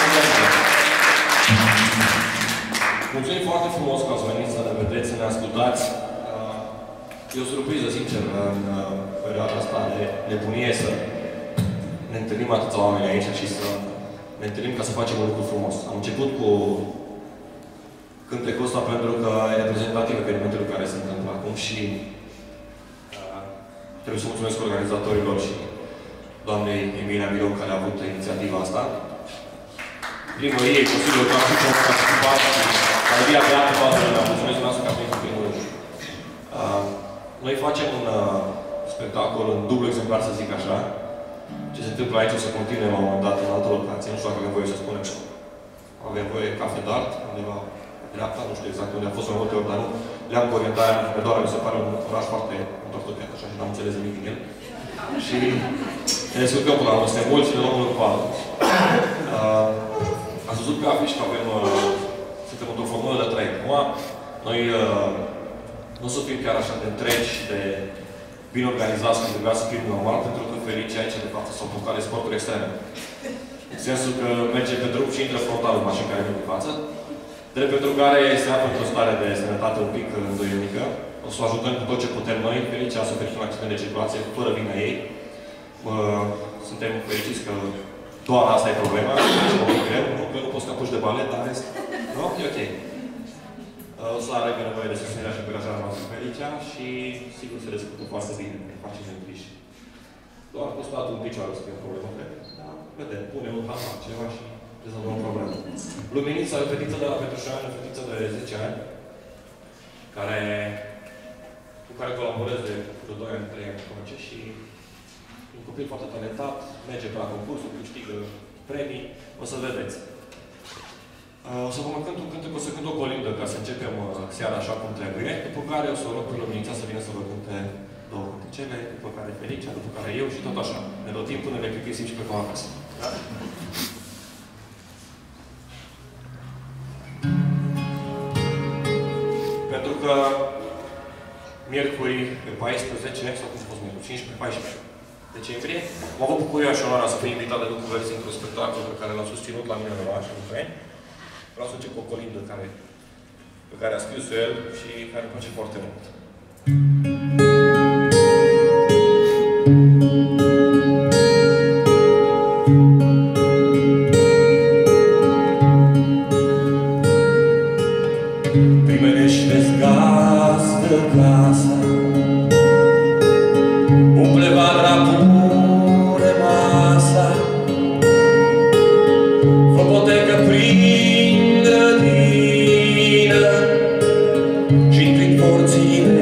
Mulțumim foarte frumos că ați venit să ne vedeți, să ne ascultați. E o surpriză, sincer, în perioada asta de nebunie să ne întâlnim atâția oameni aici și să ne întâlnim ca să facem un lucru frumos. Am început cu cântecul ăsta pentru că e reprezentativ evenimentelor care se întâmplă acum și trebuie să mulțumesc organizatorilor și doamnei Emilia Milou care a avut inițiativa asta. Primăriei, Consiliul Local și participat și Galeria Beată toată lumea. Mulțumesc dumneavoastră că ați venit în primul rând. Noi facem un spectacol în dublu exemplar, să zic așa. Ce se întâmplă aici o să continue la un moment dat în altă locație. Nu știu dacă avem voie să spunem. Avem voie Cafe d'Art, undeva pe dreapta, nu știu exact unde a fost mai multe ori, dar nu. Le-am cu orientarea în Fedoara, mi se pare un oraș foarte întortocheat, așa, și n-am înțeles nimic din el. Și ne descurcăm până la urmă, suntem mulți și ne luăm unul cu altul. Ați văzut pe afiș că avem, suntem într-o formulă de 3. Acum, noi nu o să fim chiar așa de întregi și de bine organizați când trebuia să fim normal, pentru că fericii aici, de fapt, s-au apucat de sporturi extreme. În sensul că merge pe drum și intră frontal în mașini care vin de față. Drept pentru care se află într-o stare de sănătate un pic îndoielnică. O să o ajutăm cu tot ce putem noi. Fericii a suferit un accident de circulație fără vina ei. Suntem fericiți că doar asta e problema. Nu că nu poți să apuci de balet, dar rest. Nu? E ok. O să are nevoie de susținerea și încurajarea noastră Felicea și sigur se descurcă foarte bine. Ne facem întriși. Doar cu statul în picioare să fie o problemă, cred. Da, vedem. Punem un hamar, ceva și rezolvăm o problemă. Luminița e o fetiță de la Petrușani, o fetiță de 10 ani, cu care colaborez de 2 ani, 3 ani încoace și un copil foarte talentat, merge pe la concursuri, câștigă premii, o să vedeți. O să vă mai cânt un cântec, o să cânt o colindă ca să începem seara așa cum trebuie, după care o să rog pe Luminița să vină să vă cânte 2 cântecele, după care Felicia, după care eu și tot așa. Ne rotim până ne plictisim și pe acasă. Da? Pentru că miercuri pe 14, sau cum a fost miercuri, 15-14 decembrie, am avut bucuria și onoarea să fiu invitat de Ducu Verzi într-un spectacol pe care l-am susținut la mine în oraș, în Ucraina. Vreau să încep cu o colindă pe care a scris-o el și care îmi place foarte mult. Primește-ți gazdă casa, umple vadra pure masa, fă potecă prin grădină și-ntri porțile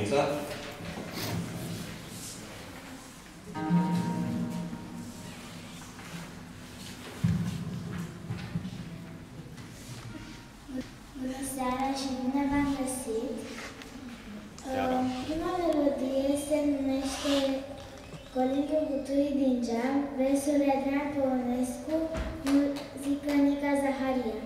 ședința. Bună seara și bine v-am găsit! Prima melodie se numește Colindul Buturii din geam, versurile Adrian Păunescu, muzică Nica Zaharia.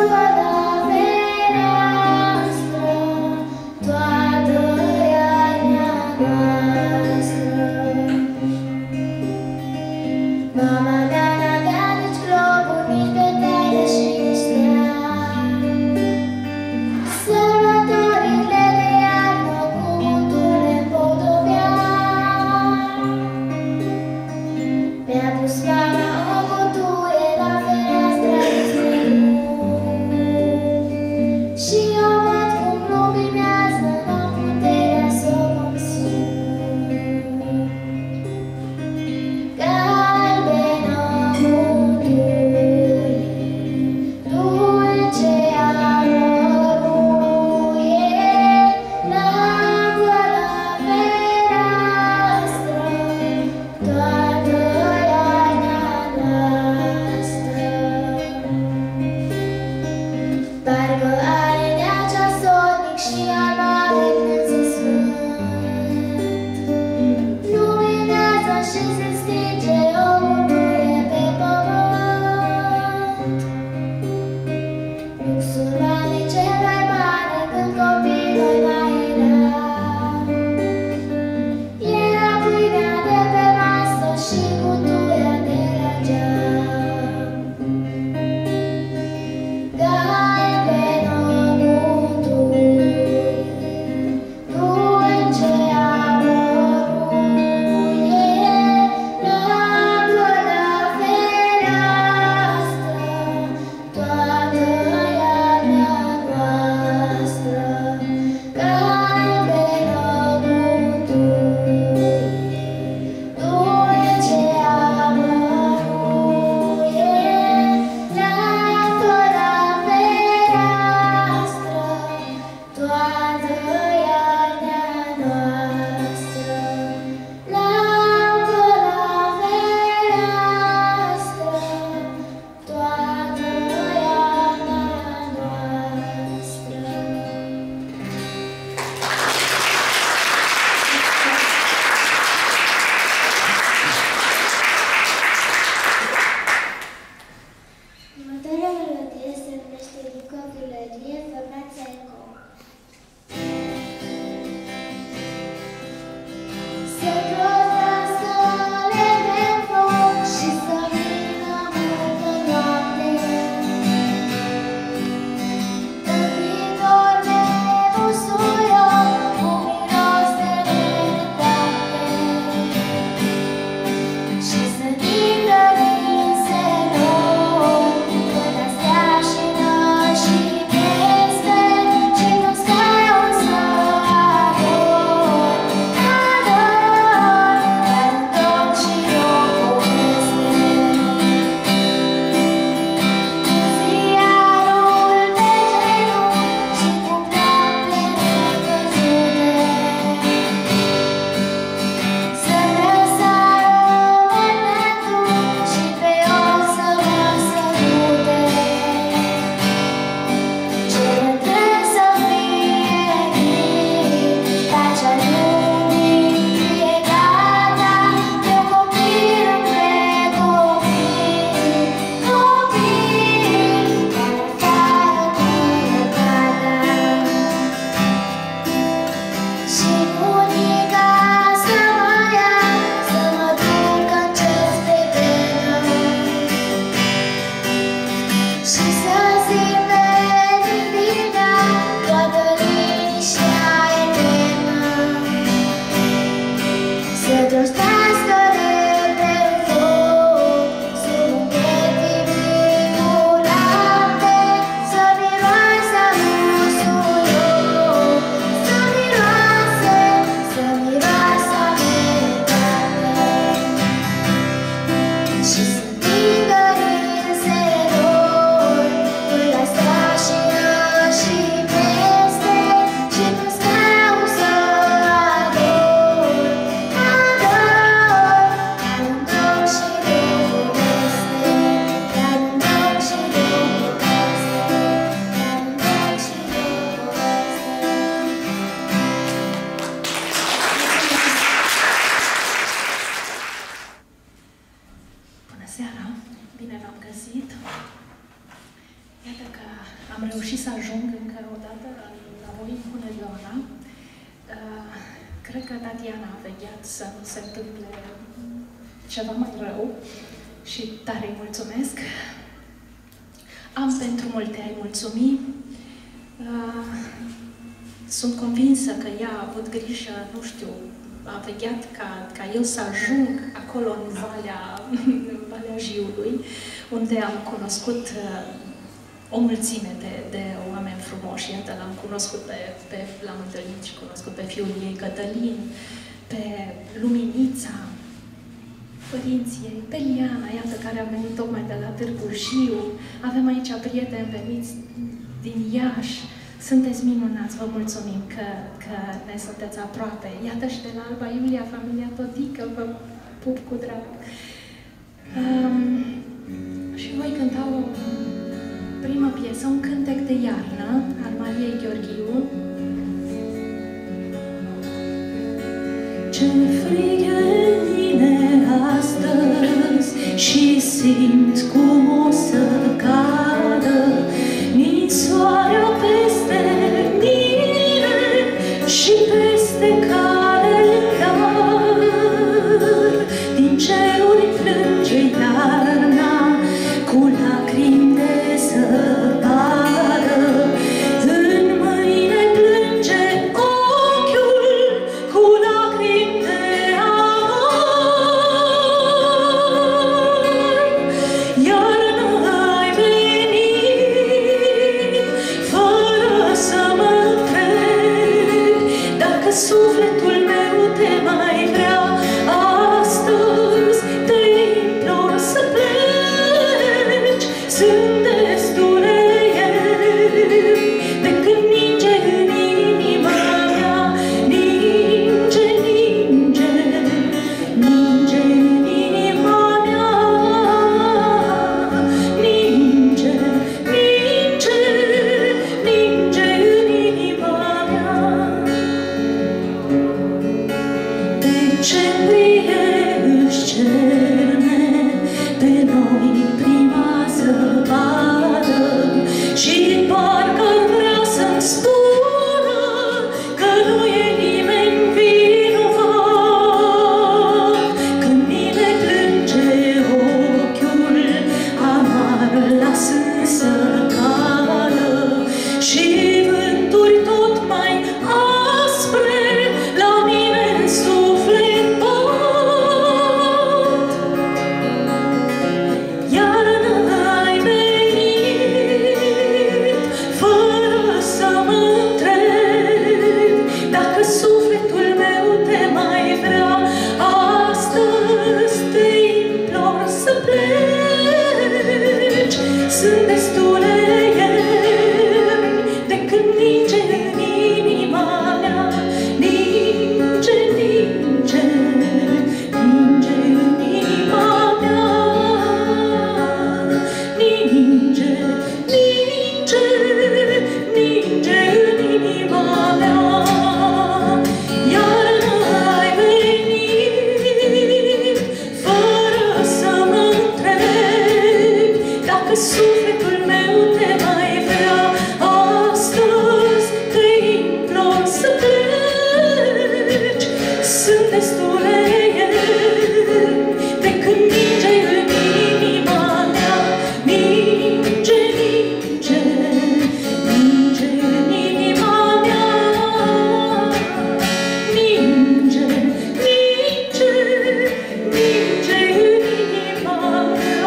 Toată iarna cred că Tatiana a vegheat să nu se întâmple ceva mai rău și tare îi mulțumesc. Am pentru multe a-i mulțumi. Sunt convinsă că ea a avut grijă, nu știu, a vegheat ca eu să ajung acolo în Valea Jiului, unde am cunoscut o mulțime de oameni frumoși. Iată, l-am cunoscut l-am întâlnit și cunoscut pe fiul ei, Cătălin, pe Luminița, părinții ei, pe Liana, iată, care a venit tocmai de la Târgu Jiu. Avem aici prieteni veniți din Iași. Sunteți minunați, vă mulțumim că ne sunteți aproape. Iată și de la Alba Iulia, familia Todică, vă pup cu drag. Și voi cânta o primă piesă, un cântec de iarnă al Mariei Gheorghiu. Ce frig e în mine astăzi și simt cum o să cadă ninsoarea peste mine și peste calendar. Din ceruri plânge iarna cu lacrimi de zăpadă. În mâine plânge ochiul cu lacrimi de amor. Iarna ai venit fără să mă întreb dacă sufletul meu te mai vrea. Astăzi te implor să pleci. Sunt destule ieri de când ninge în inima mea. Ninge, ninge, ninge în inima mea. Ninge, ninge, ninge în inima mea. Decembrie își cerne pe noi prima zăpadă și parcă-ar vrea să-mi spună că nu e nimeni vinovat. Când mine plânge ochiul, amar las însă cală și vânturi tot mai aspre la mine în suflet bat. Iarna ai venit fără să mă întreb dacă sufletul meu te mai vrea. Astăzi te implor să pleci. Sunt destule ieri de când ninge în inima mea. Ninge, ninge, ninge în inima mea. Ninge, ninge, ninge în inima mea. Iarna ai venit fără să mă întreb dacă sufletul meu te mai vrea. Astăzi te implor să pleci. Sunt destule ieri de când ninge în inima mea. Ninge, ninge, ninge în inima mea. Ninge, ninge, ninge în inima mea.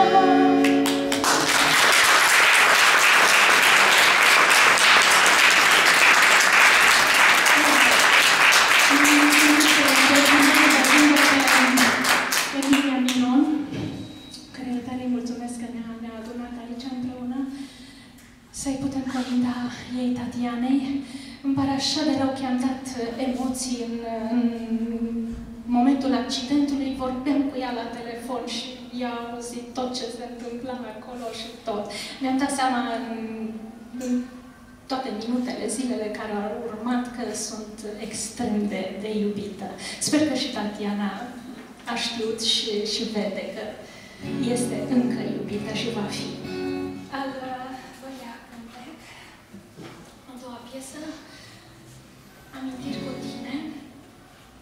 Emilia Minon, care tare îi mulțumesc că ne-a adunat aici împreună, să-i putem colinda ei Tatianei. Îmi pare așa de rău că am dat emoții în momentul accidentului. Vorbeam cu ea la telefon și ea a auzit tot ce se întâmpla acolo și tot. Mi-am dat seama în toate minutele, zilele care au urmat, că sunt extrem de iubită. Sper că și Tatiana a știut și vede că este încă iubită și va fi. Al doilea cântec, a doua piesă, Amintiri cu tine.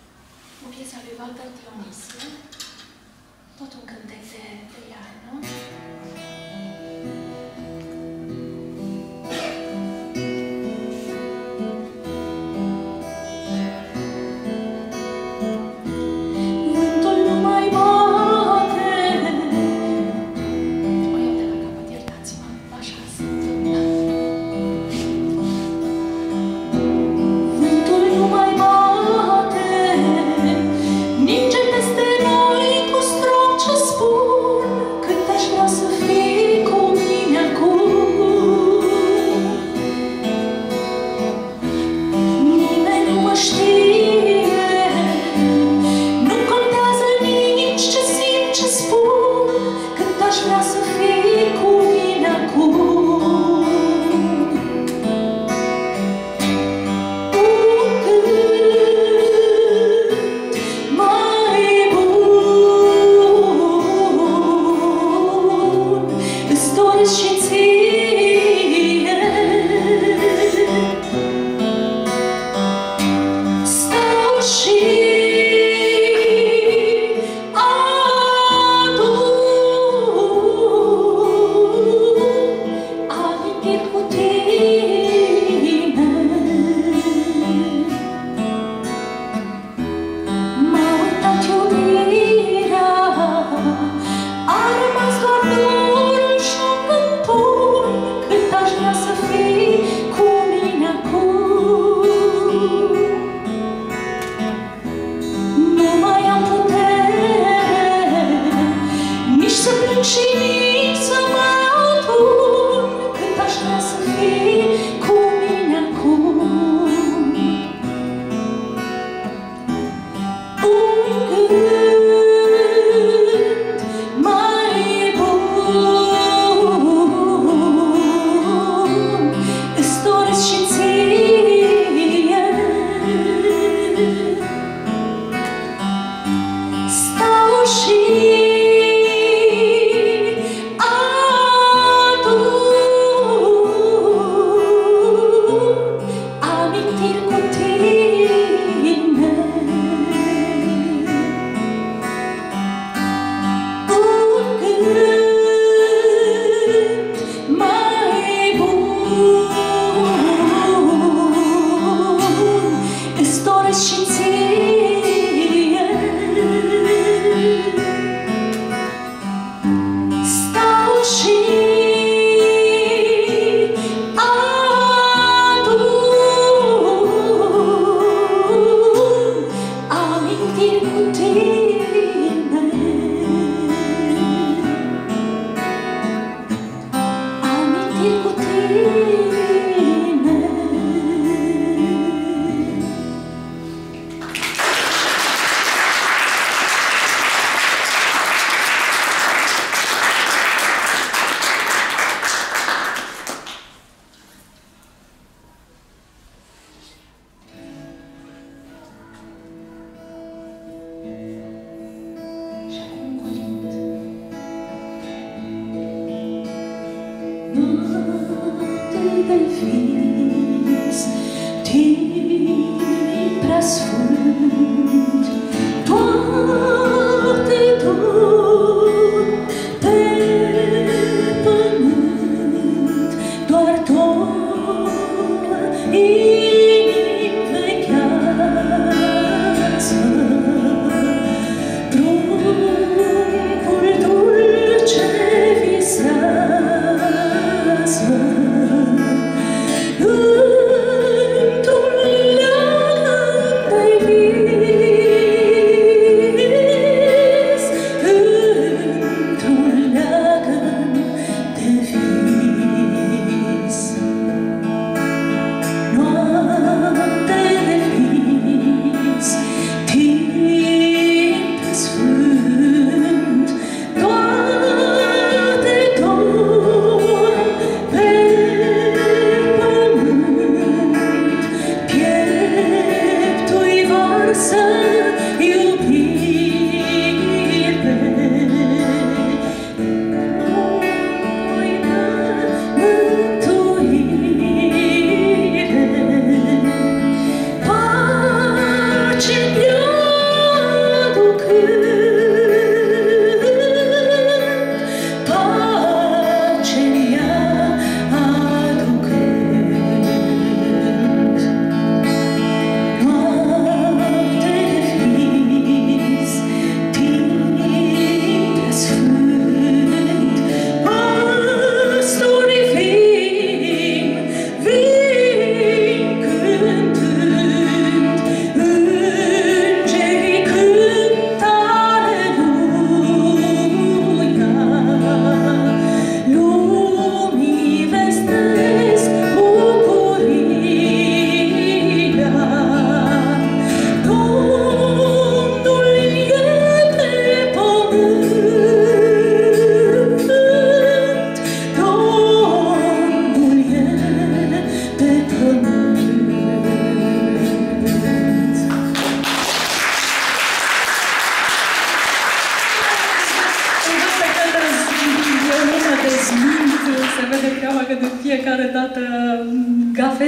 piesa lui Walter Dionisie, tot un cântec de iarnă. Vântul nu mai bate. O iau de la capăt, iertați-mă, așa sunt. Vântul nu mai bate, ninge peste noi cu strop ce spun, cât aș vrea să fii cu mine acum. Nimeni nu mă știe, nu contează nici ce simt, ce spun, cât aș vrea să fii cu mine acum.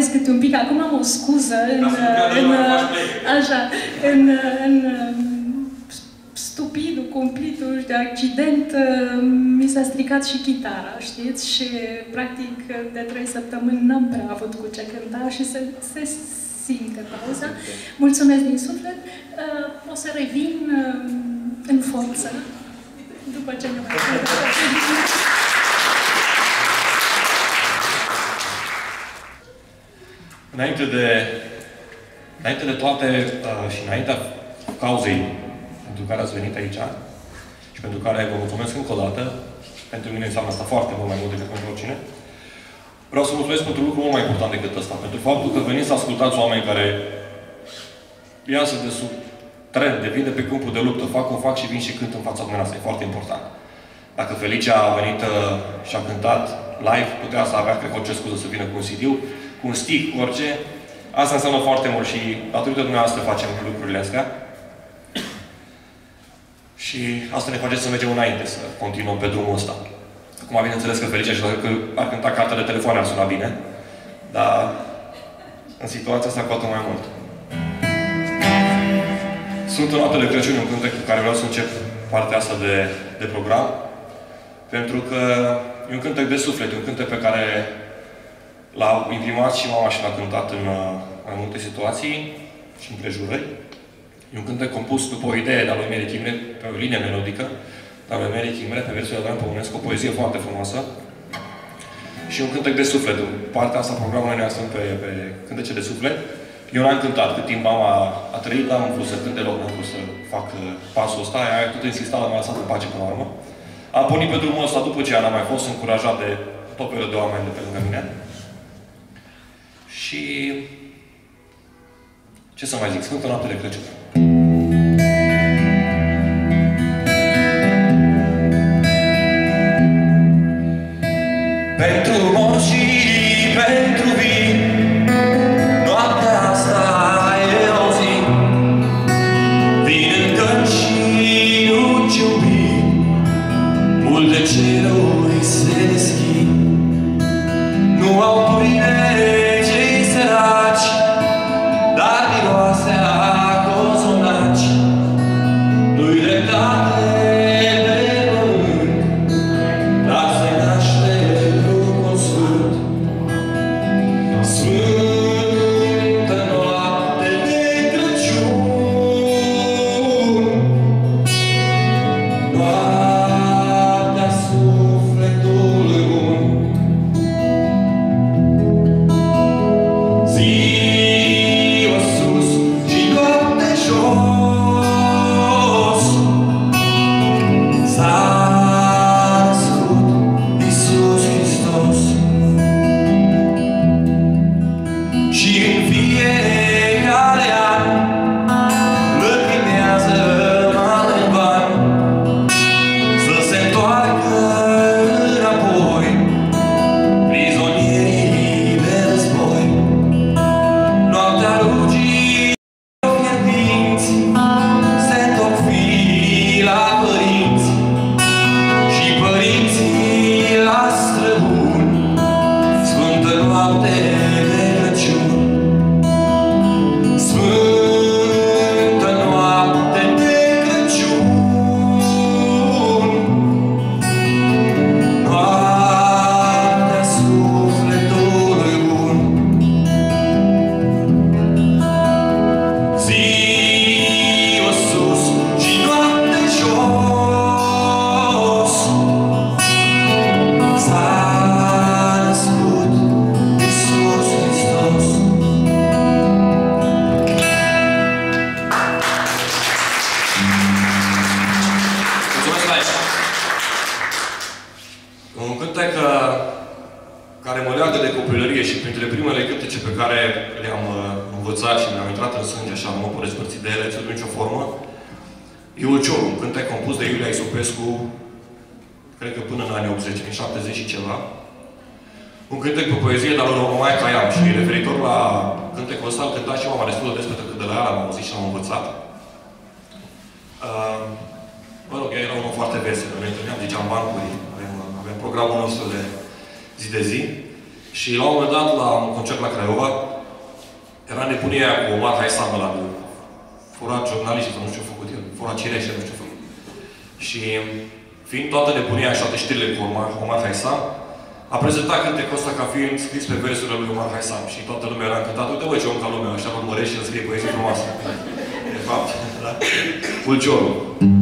parez câte un pic. Acum am o scuză în stupidul, cumplitul de accident, mi s-a stricat și chitara, știți? Și, practic, de 3 săptămâni n-am prea avut cu ce cânta și se simte pauza. Mulțumesc din suflet. O să revin în forță după ce ne mai Înainte de toate și înaintea cauzei pentru care ați venit aici și pentru care vă mulțumesc încă o dată, pentru mine înseamnă asta foarte mult mai mult decât pentru oricine, vreau să mulțumesc pentru un lucru mult mai important decât ăsta. Pentru faptul că veniți să ascultați oameni care iasă de sub tren, devin de pe câmpul de luptă, fac un fac și vin și cânt în fața dumneavoastră. E foarte important. Dacă Felicia a venit și a cântat live, putea să avea, cred că, orice scuză să vină cu un CD, cu un stick, cu orice. Asta înseamnă foarte mult și datorită dumneavoastră facem lucrurile astea. Și asta ne face să mergem înainte, să continuăm pe drumul ăsta. Acum, bineînțeles că Felicia și dacă ar cânta cartea de telefon ar suna bine, dar în situația asta cu atât mai mult. Sunt în noapte de Crăciun, un cântec cu care vreau să încep partea asta de program, pentru că e un cântec de suflet, e un cântec pe care l-a imprimat și mama și l-a cântat în mai multe situații și împrejurări. E un cântec compus după o idee de-a lui Mary Kimre, pe o linie melodică, de-a lui Mary Kimre, pe versul de Adrian Păunescu, o poezie foarte frumoasă. Și un cântec de suflet. Partea asta programului ne sunt pe cântece de suflet. Eu n-am cântat. Cât timp mama a trăit, n-am vrut să cânt deloc, n-am vrut să fac pasul ăsta. Aia tot insista, m-a lăsat în pace până la urmă. Am pornit pe drumul ăsta după ce n-am mai fost încurajat de tot felul de oameni de pe lângă mine. Și ce să mai zic? Sfântă Noapte de Crăciun. Pentru morți și pentru vii, noaptea asta e o zi. Vin în căci și nu ciubi, multe ceruri se deschid. Nu au pâine cei săraci, dar miroasea cozonaci. Nu-i dreptate de pământ, dar se naște Duhul Sfânt. Sfântă noapte de Crăciun, noaptea sufletului bun. Ziua sus și noapte jos, s-a născut Iisus Hristos. Și în fiecare an lăcrimează mare în van, să se întoarcă înapoi prizonierii de război. Noaptea rugii fierbinți se întorc fiii la părinți și părinții la străbuni. Sfântă noapte de Crăciun, Sfântă noapte de Crăciun, noaptea sufletului bun. Ziua sus și noapte jos, s-a născut Iisus Hristos. Mulțumesc aici! Un cântec care mă leagă de copilărie și printre primele cântece pe care le-am învățat și mi-am intrat în sânge, așa, nu mă pot despărți de ele, sub nicio formă, e Ulciorul, un cântec compus de Iulia Isopescu, cred că până în anii 80, în 70 și ceva. Un cântec pe poezie de-a lui Romaia Caiam și referitor la cântecul ăsta, îl cânta și mama destul de des, pentru că de la ea l-am auzit și l-am învățat. Mă rog, ea era un om foarte vesel, ne întâlneam, ziceam bancuri, avem programul nostru de zi de zi. Și la un moment dat, la un concert la Craiova, era nebunia aia cu Omar Haisam ăla, furat jurnaliști, sau nu știu ce a făcut el, furat cireșe, nu știu ce a făcut. Și fiind toată nebunia și toate știrile cu Omar Haisam, a prezentat cântecul ăsta ca fiind scris pe versurile lui Omar Haisam și toată lumea era încântată. Uite, bă, ce om ca lumea, ăștia mă urmărește și îmi scrie poezii frumoase. De fapt, da? Ulciorul.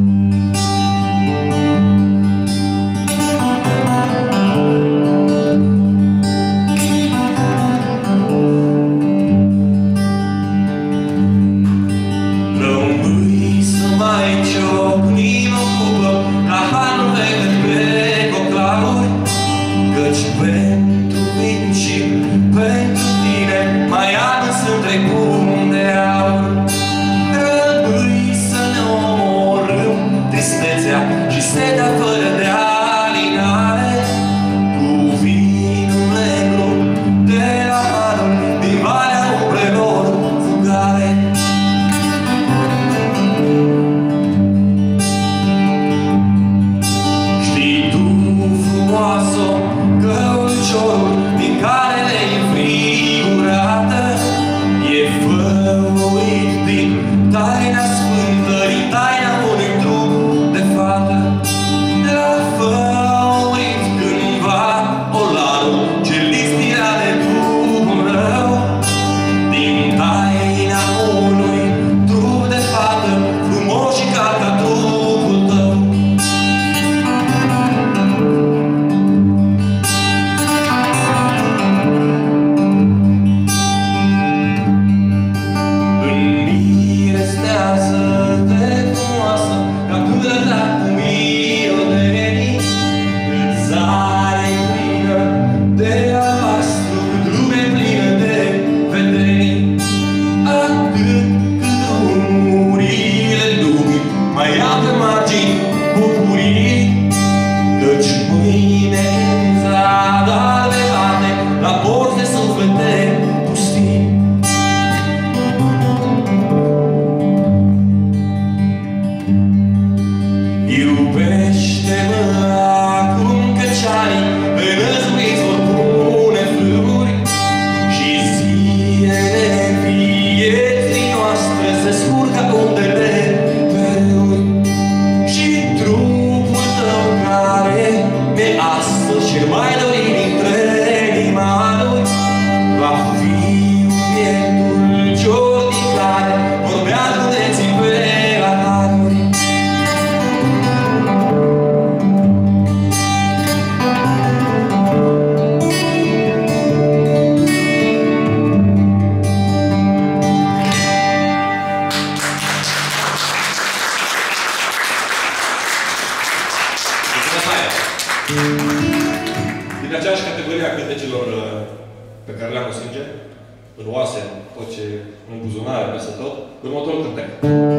Din aceeași categorie a cântecilor pe care le-am în sânge, în oase, tot ce în buzunare, peste tot, următorul cântec.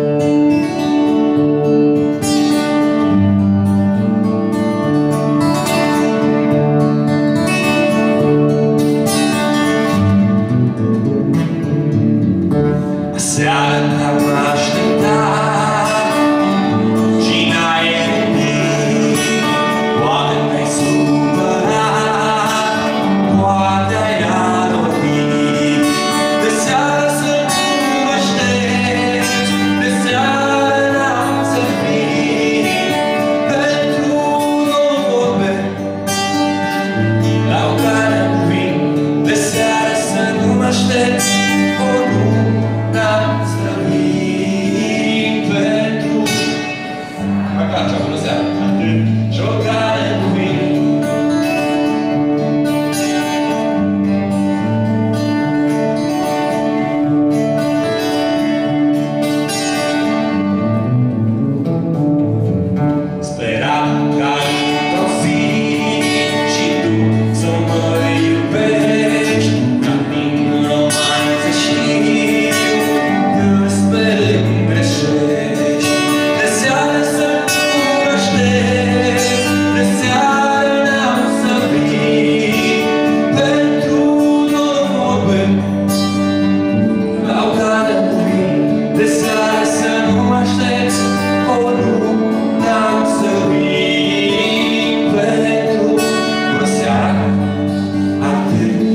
Seara te-am așteptat și n-ai venit. Poate te-ai supărat, poate ai adormit. De seară să nu mă aștepți, de seară n-am să vin. Pentru două vorbe la o care vin. De seară să nu mă aștepți, o nu n-am să vin. Pentru Așa, bună seara! și o care vin. Speram ca într-o zi și tu să mă iubești. Ca din romanțe știu că sperând greșești. De seară să nu mă aștepți, de seară n-am să vin. Pentru două vorbe la o care vin. De seară să nu mă aștepți, o nu n-am să vin. Pentru o seară atât.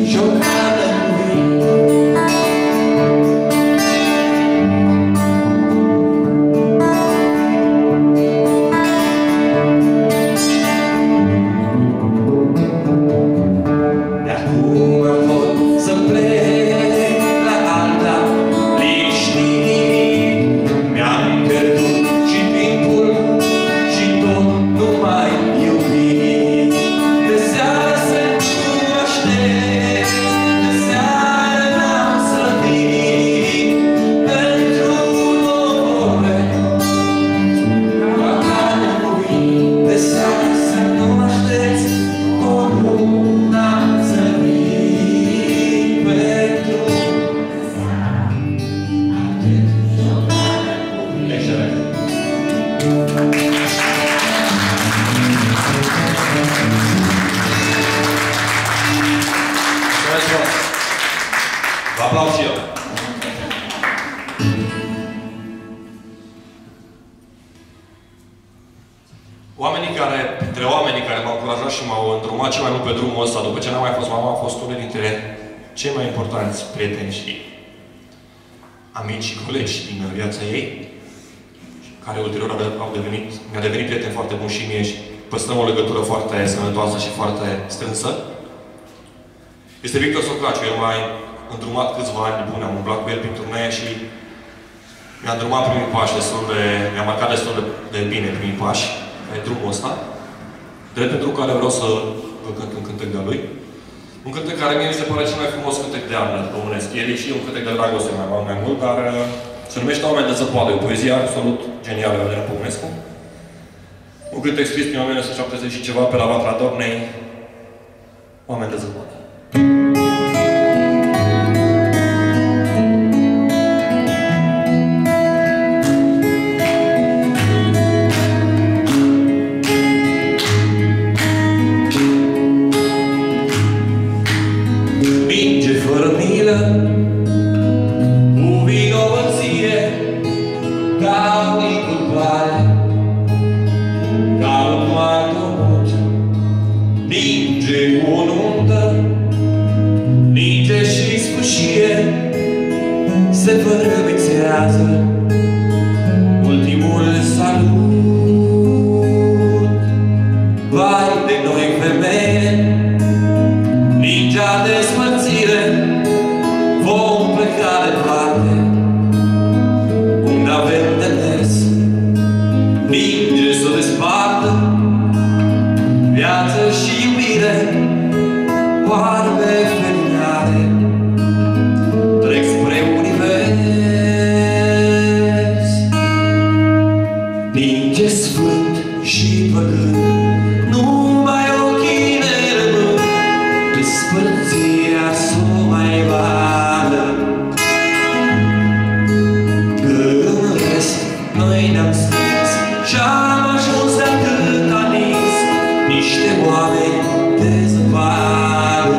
Între oamenii care m-au încurajat și m-au îndrumat cel mai mult pe drumul ăsta, după ce n-am mai fost mama, a fost unul dintre cei mai importanți prieteni și amici și colegi din viața ei, care ulterior mi-a devenit prieten foarte bun și mie și păstrăm o legătură foarte sănătoasă și foarte strânsă. Este Victor Socaciu. El m-a îndrumat câțiva ani buni, am umblat cu el prin turnee și mi-a îndrumat primii pași mi-a marcat destul de bine primii pași pe drumul ăsta. Drept pentru care vreau să vă cânt un cântec de-a lui. Un cântec care mie mi se pare cel mai frumos cântec de arnă românesc. El e și un cântec de dragoste mai mult, dar se numește Oameni de zăpadă. E o poezie absolut genială de Adrian Păunescu. Un cântec scris prin 1970 și ceva pe la Vatra Dornei. Oameni de zăpadă. Ultimul salut. Vai de noi femeie, ningea despărțire, vom pleca departe, unde avem de mers, ninge s-o despartă, viață și iubire, oarbe feminare, trec spre univers. Ninge sfânt și păgân, numai ochii ne rămân, despărțirea s-o mai vadă. Că în rest noi ne-am stins și-am ajuns de atâta nins, niște oameni de zăpadă.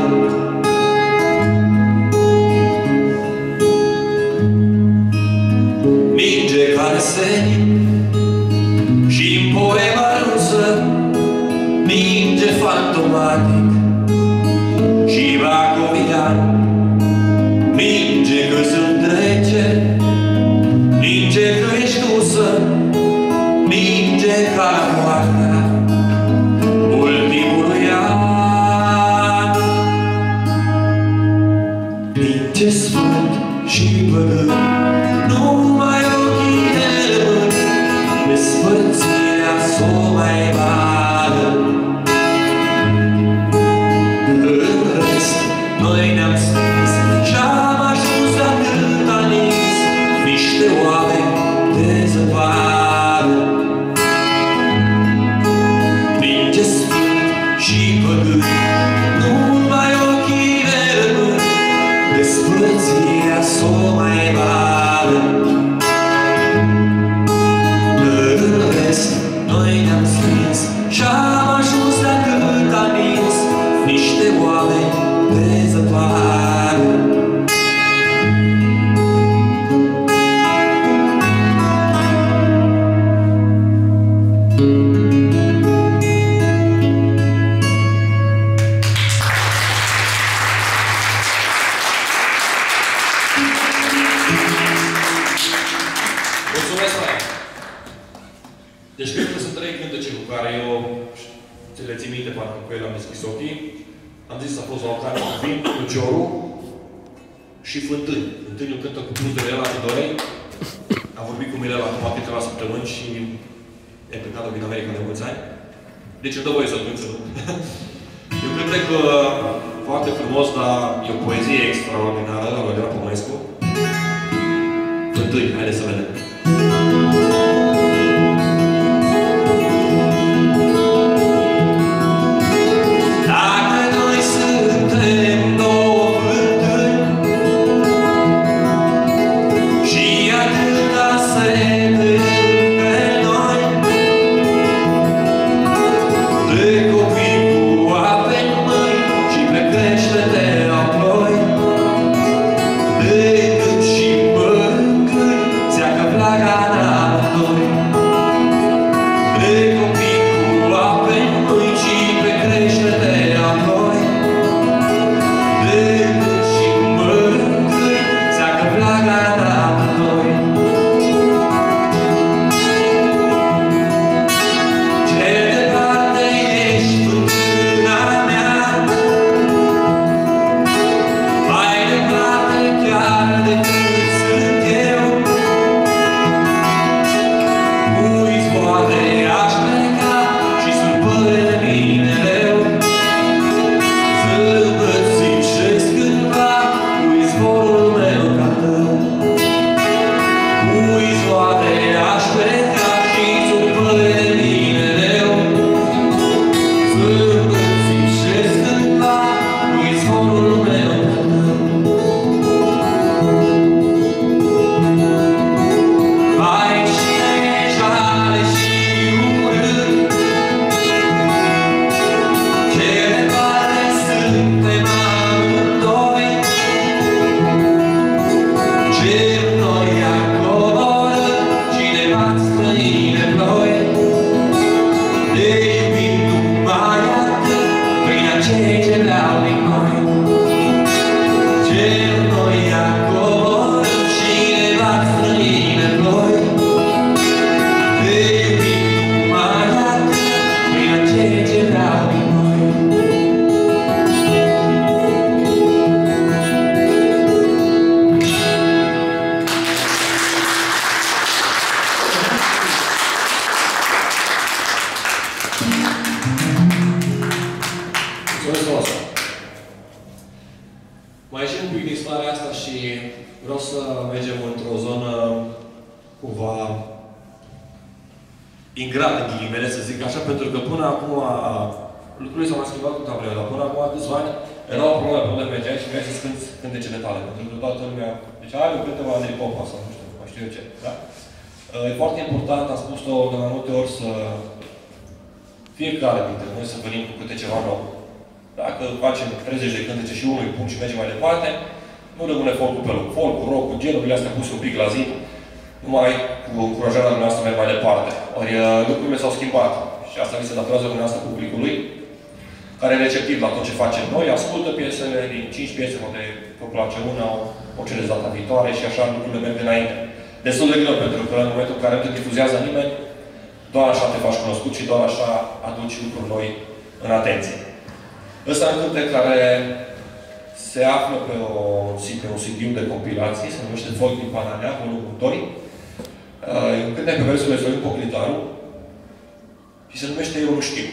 Ninge care senin și-n poema rusă, ninge fantomatic și vagovian. Ninge că sunt rece, ninge că ești dusă, ninge ca moartea ultimului an. Ninge sfânt și păgân, numai ochii ne rămân, despărțirea s-o mai vadă. În rest noi ne-am stins și-am ajuns de atâta nins, niște oameni de zăpadă. Ninge sfânt și păgân, numai ochii ne rămân, despărțirea s-o mai vadă. În rest noi ne-am stins și-am ajuns de atâta nins, niște oameni de zăpadă. Mulțumesc, Maia! Deci cred că sunt 3 cântece cu care eu ți le țin minte, parcă cu ele am deschis ochii. Am zis, a fost la o care cu vin, cu Cioru și Fântâni. Fântâni o cântă cu plus de Mirela și Dorei. Am vorbit cu Mirela acum câteva săptămâni și e plecat din America de mulți ani. Deci îmi dă voie să-l cânt. Eu cântec foarte frumos, dar e o poezie extraordinară la Adrian Păunescu. Fântâni, haideți să vedem. De gând și păr în ingrat, în ghilimele, să zic așa, pentru că până acum lucrurile s-au mai schimbat cu tablele, dar până acum câțiva ani era o problemă pe unde mergeai și vrei să scânti cântecele tale. Pentru că toată lumea, deci ai o câteva de popa sau nu știu, mai știu eu ce. Da? E foarte important, am spus-o de mai multe ori, să fiecare dintre noi să venim cu câte ceva nou. Dacă facem 30 de cântece și unul îi pun și mergem mai departe, nu rămâne folcul pe loc. Folcul, rock, genurile astea puse un pic la zi, numai cu încurajarea dumneavoastră merg mai departe. Ori lucrurile s-au schimbat. Și asta mi se datorează dumneavoastră publicului, care e receptiv la tot ce facem noi, ascultă piesele, din 5 piese, poate vă place una, o cereți data viitoare și așa lucrurile merg înainte. Destul de greu, pentru că în momentul în care nu te difuzează nimeni, doar așa te faci cunoscut și doar așa aduci lucruri noi în atenție. Ăsta e un cântec care se află pe un CD de compilație, se numește Folk din Panamea, volumul 2. E un cântec pe versurile Sorin Pocritaru și se numește Eu nu știu.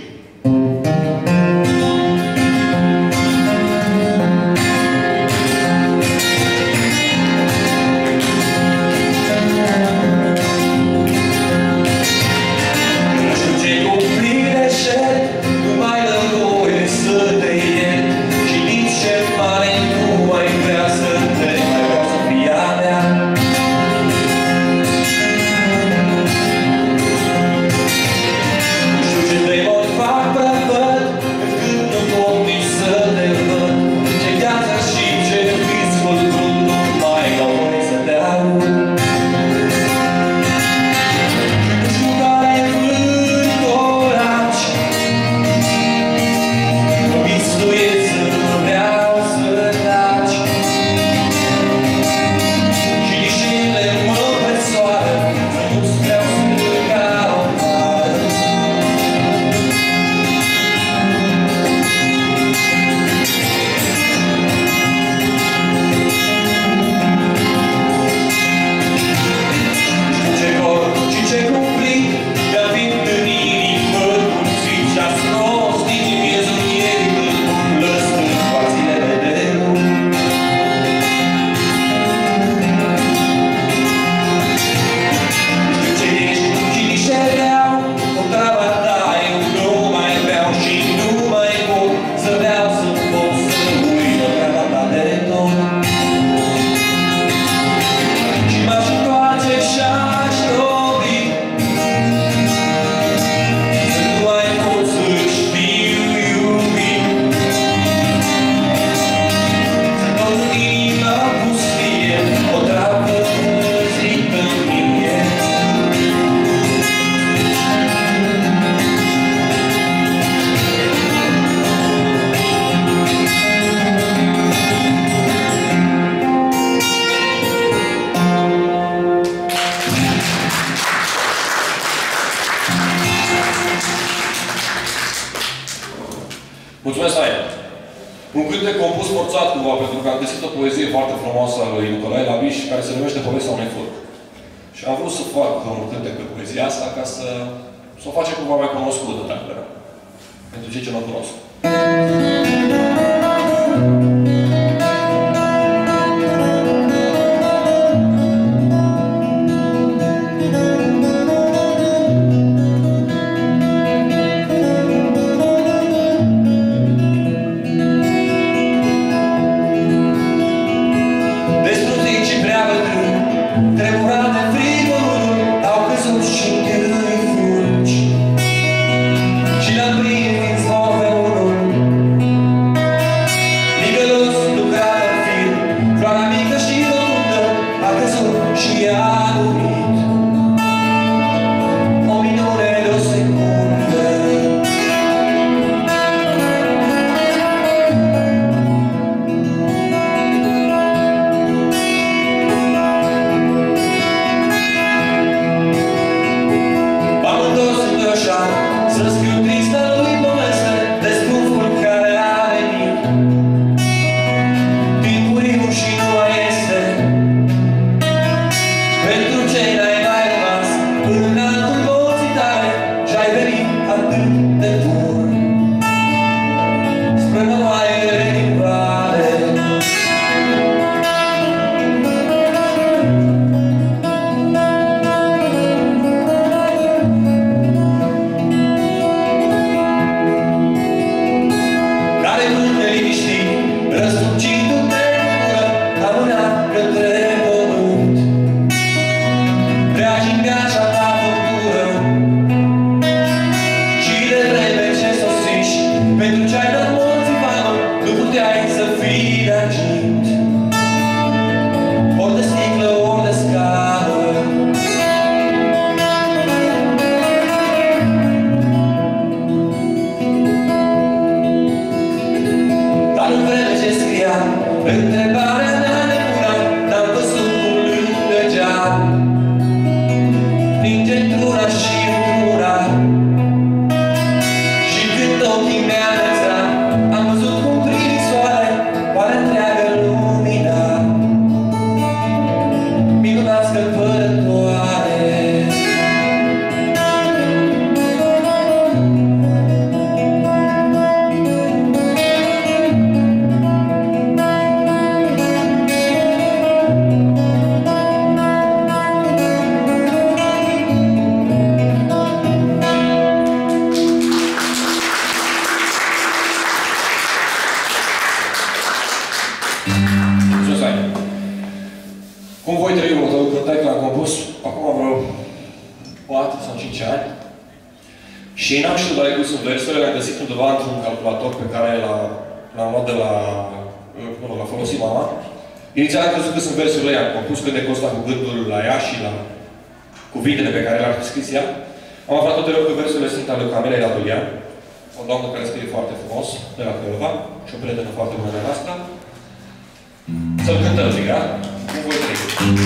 Mulțumesc, Aia! Un cântec compus forțat cumva, pentru că am găsit o poezie foarte frumoasă a lui Nicolae Labiș, care se numește Povestea unui furc. Și am vrut să fac un cântec pe poezia asta, ca să o facem cumva mai cunoscută, dacă pentru cei ce nu o cunosc. Și la primii zboare unul 5 ani. Și n-am știut la cum sunt versurile, le-am găsit undeva într-un calculator pe care l-am luat de la folosit mama. Inițial am crezut că sunt versurile ea. Am pus cât de costă cu gândul la ea și la cuvintele pe care le-am scris ea. Am aflat tot rău că versurile sunt ale Camerei Radulian, o doamnă care scrie foarte frumos, de la Craiova, și o prietenă foarte bună de noastră. Să-l cântăm, zic, da? Cum voi trăi.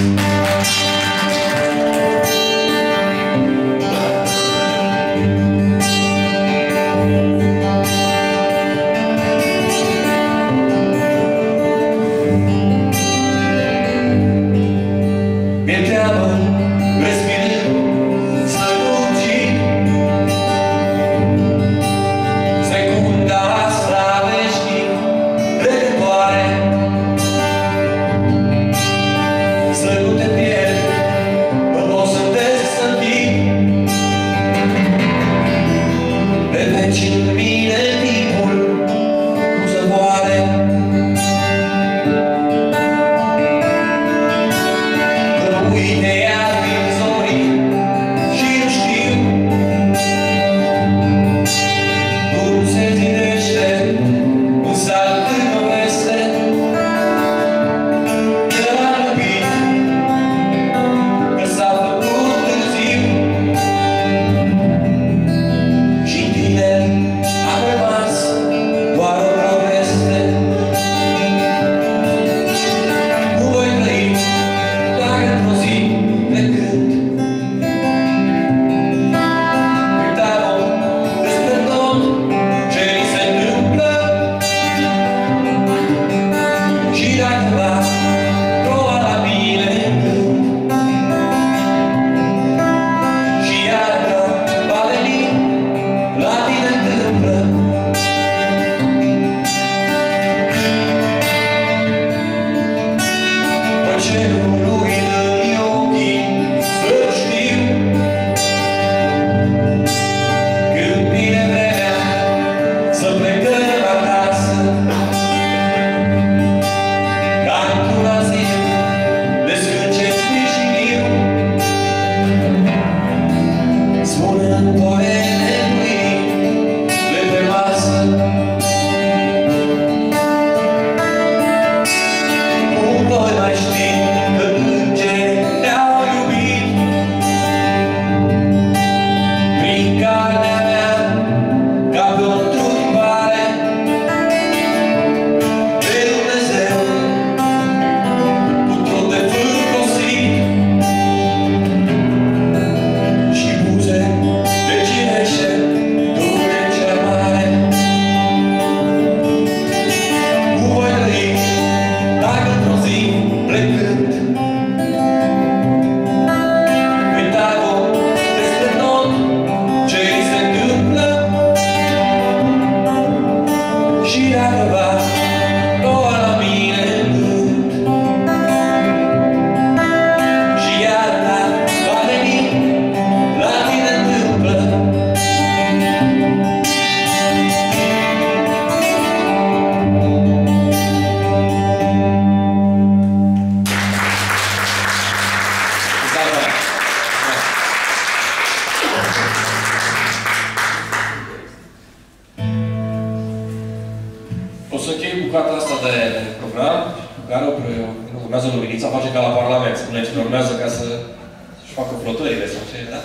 O să închei bucata asta de program, care urmează luminița, face ca la Parlament, spune ce urmează ca să-și facă flotările sau ce, da?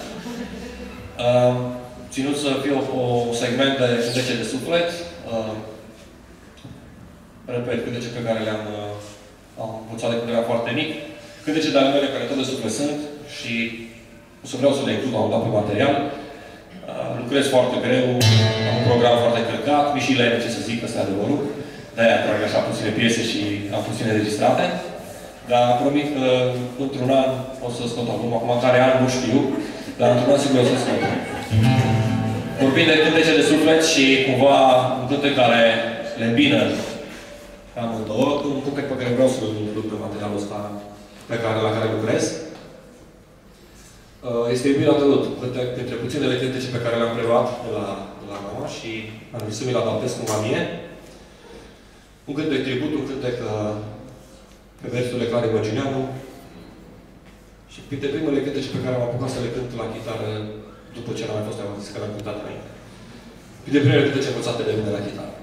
Ținut să fie un segment de cântece de suflet. Repet, cântece pe care le-am învățat de când eram foarte mic. Cântece de ale mele care tot de suflet sunt și o să vreau să le includ, am dat pe material. Lucrez foarte greu, am un program foarte încărcat, mi și lene, ce să zic, ăsta e adevărul. De-aia trag așa puține piese și am puține înregistrate. Dar promit că într-un an o să scot album. Acum care an nu știu, dar într-un an sigur o să scot. Vorbim de cântece de suflet și cumva un cântec care le îmbină amândouă, un cântec pe care vreau să-l includ pe materialul ăsta la care lucrez. Este Iubirea Tălut, printre puținele cântece pe care le-am preluat de la mama și am zis să mi-l adaptez cumva mie. Un cântec tribut, un cântec pe versurile Clare Mărgineanu și printre primele cântece pe care am apucat să le cânt la chitară după ce n-am mai fost amintesc că l-am cântat înainte. De primele câte ce învățat pe de mine la chitară.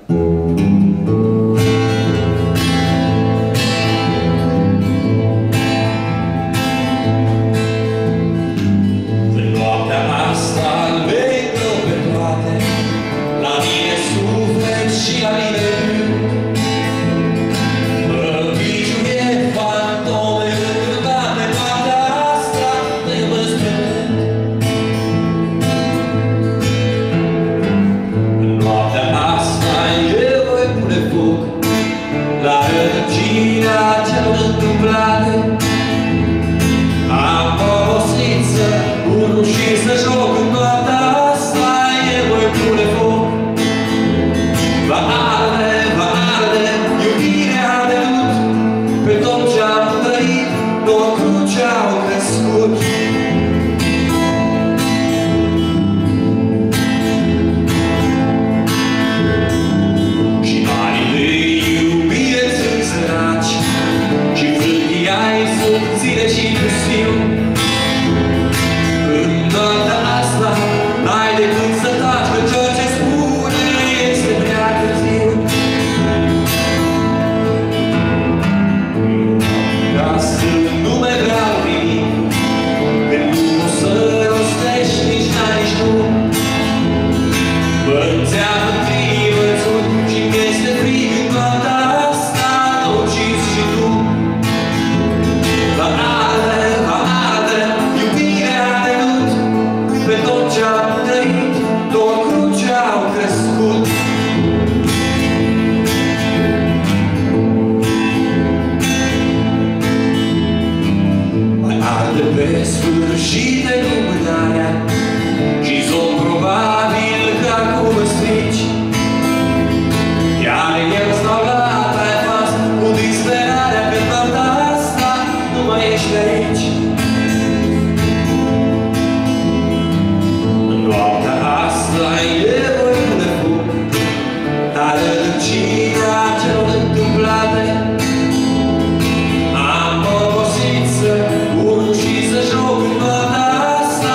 Am obosit să urc și să joc în toată asta.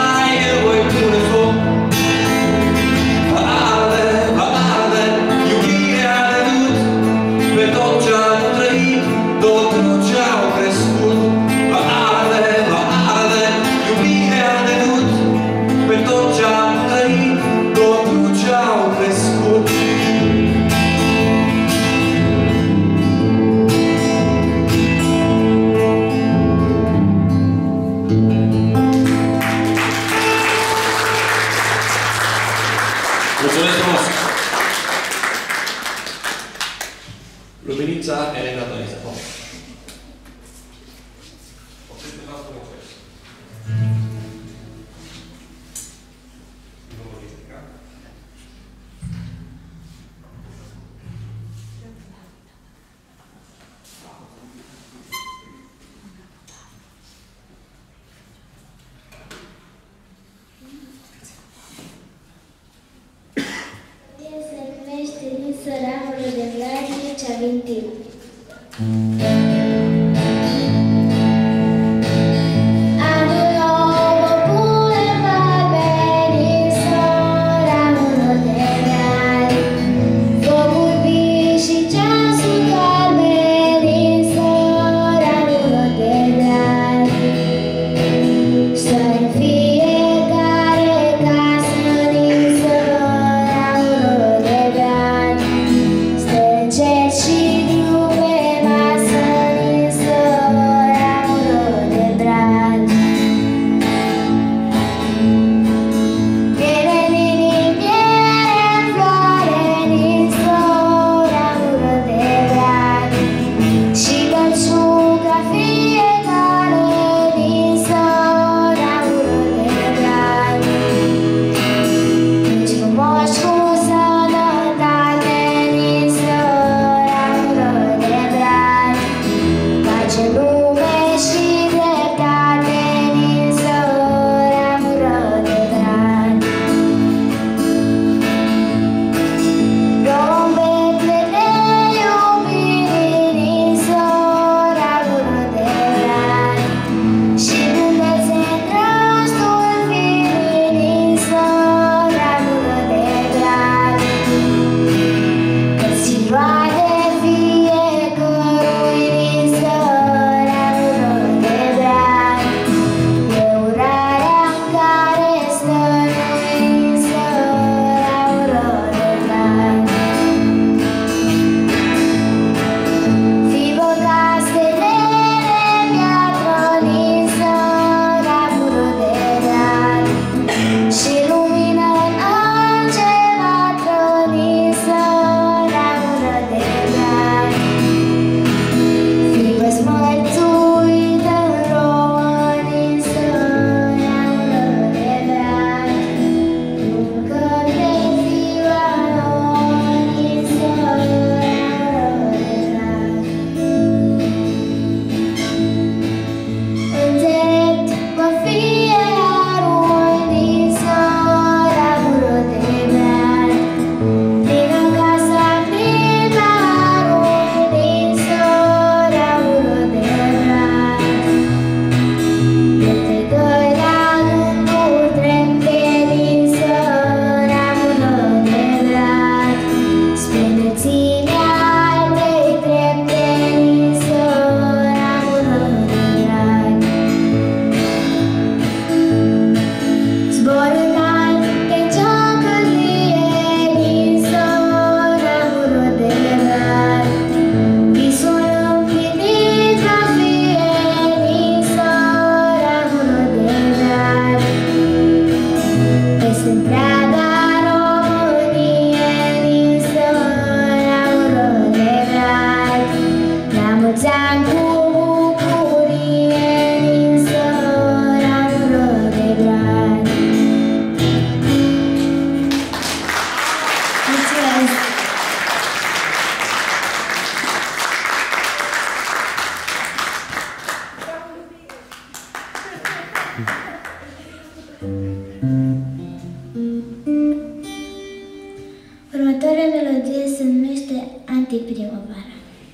Următoarea melodie se numește Antiprimăvara.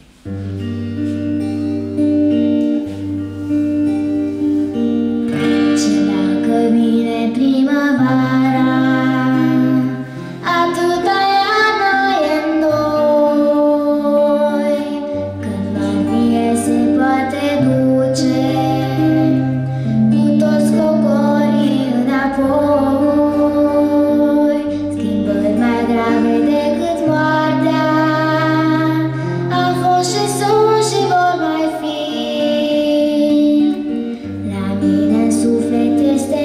Și dacă vine primăvara, atâta iarnă e în noi, când la mie se poate duce cu toți cocorii înapoi. Schimbări mai grave decât moartea au fost și sunt și vor mai fi. La mine în suflet este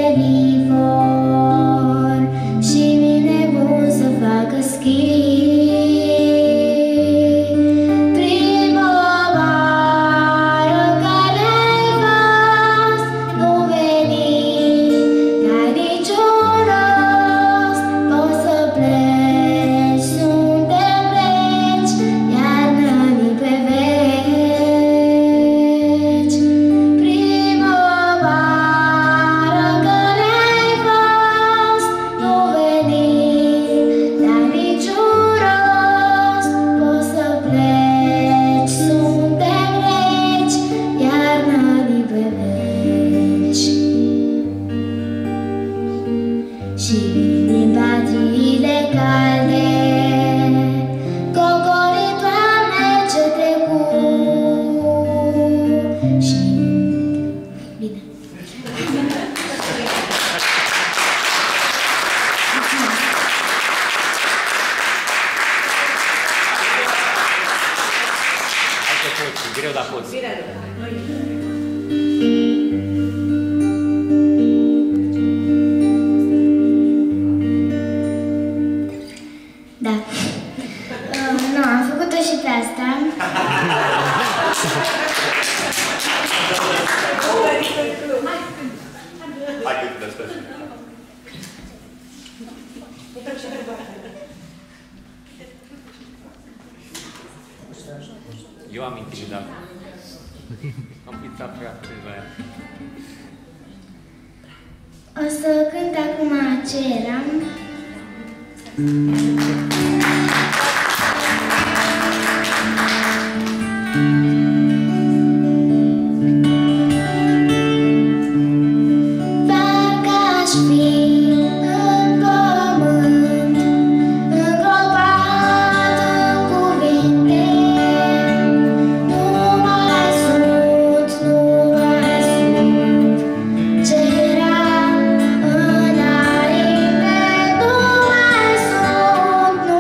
vivor și vine bun să facă schimb. Primăvară care-ai vas, nu veni, n-ai niciun rost, poți să pleci, suntem reci, iarnă-ni pe veci. Primăvară care-ai vas, nu veni, n-ai niciun rost, poți să pleci, suntem reci, iarnă-ni pe veci. Și din patriile calde, cocorii toamne ce trecut. Și bine. Hai că poți, e greu, dar poți. Da. Nu, am făcut-o și pe asta. Hai că te stai. Eu am intimidat. Am pitat prea la ea. O să cânt acum ce eram. Parcă aș fi în pământ, îngropat în cuvinte. Nu mai sunt ce era înainte. Nu mai sunt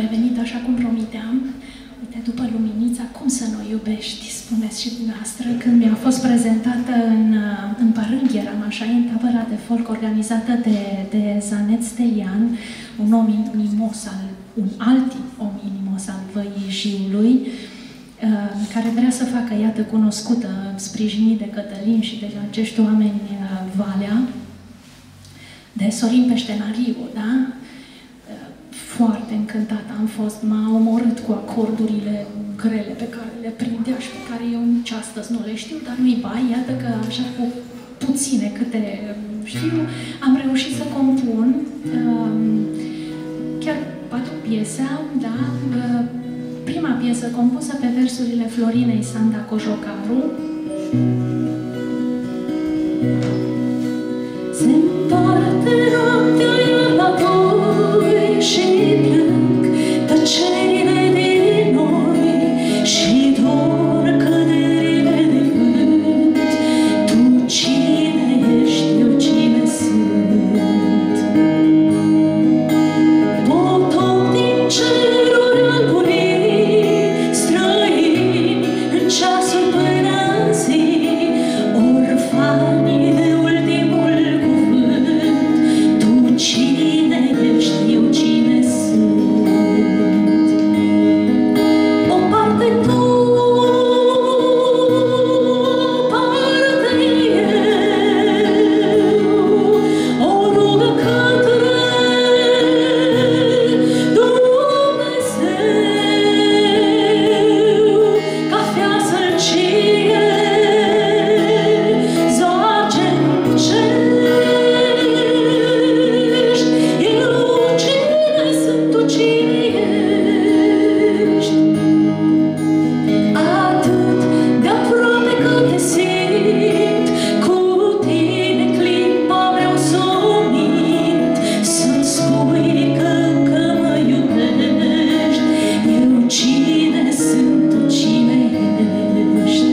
revenit așa cum promiteam. Uite, după Luminița, cum să nu iubești, spuneți și dumneavoastră, când mi-a fost prezentată în Părânghi, eram așa, în tabăra de folk organizată de Zanet Stelian, un alt om inimos al Văii Jiului, care vrea să facă, iată, cunoscută, sprijinit de Cătălin și de acești oameni Valea, de Sorin Peștenariu, da? Foarte încântată am fost, m-a omorât cu acordurile grele pe care le prindea și pe care eu nici astăzi nu le știu, dar nu-i bai, iată că așa cu puține câte știu, am reușit să compun chiar 4 piese, da? Prima piesă compusă pe versurile Florinei Sanda Cojocaru. Se împarte noaptea iar la doi și plâng tăcerile din noi și dor căderile de vânt. Tu cine ești, eu cine sunt? Potop din ceruri alburii, străini în ceasul până în zi, orfanii de ultimul cuvânt. Tu cine ești, eu cine sunt? O parte tu, o parte eu, o rugă către Dumnezeu, cafea sălcie, zace în cești. Eu cine sunt, tu cine ești? Atât de aproape că te simt, cu tine clipa vreau să o mint, să-mi spui că încă mă iubești. Eu cine sunt, tu cine ești?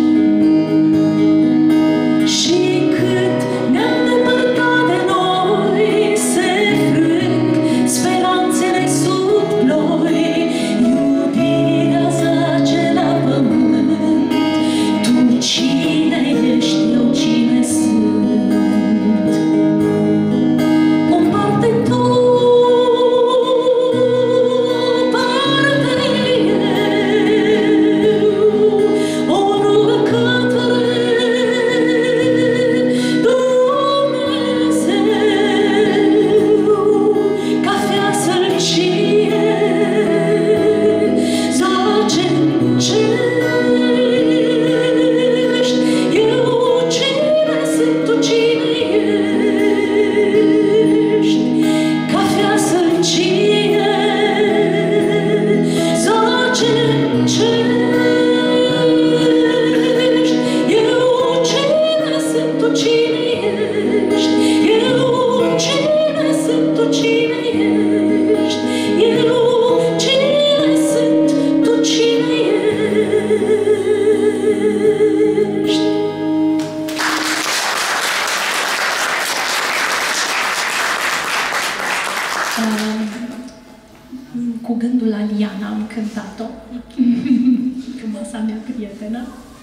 Și cât ne-am depărtat de noi, se frâng speranțele sub ploi, iubirea zace la pământ. Tu cine ești, eu cine sunt? O parte tu, o parte eu, o rugă către Dumnezeu, cafea sălcie, zace în cești. Eu cine sunt, tu cine ești? Cafea sălcie, zace în cești. Eu cine sunt, tu cine ești? Eu cine sunt, tu cine ești? Eu cine sunt, tu cine ești? Cu gândul la Liana am cântat-o, frumoasa mea prietenă.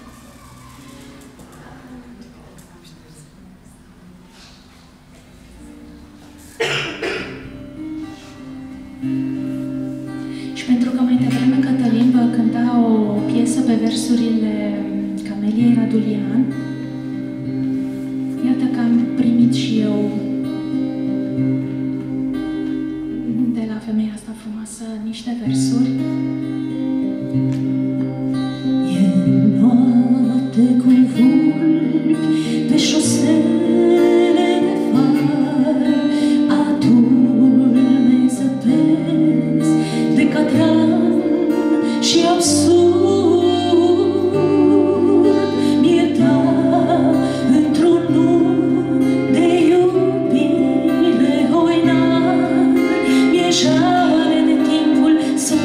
Și pentru că mai devreme Cătălin vă cânta o piesă pe versurile Cameliei Radulian, iată că am primit și eu de la femeia asta frumoasă niște versuri. E noapte cu vulpi pe șosele de far, adulme zăpezi de cadran și absurd. Mi-e dat într-un nume de iubire oinar, mi-e jale de timpul să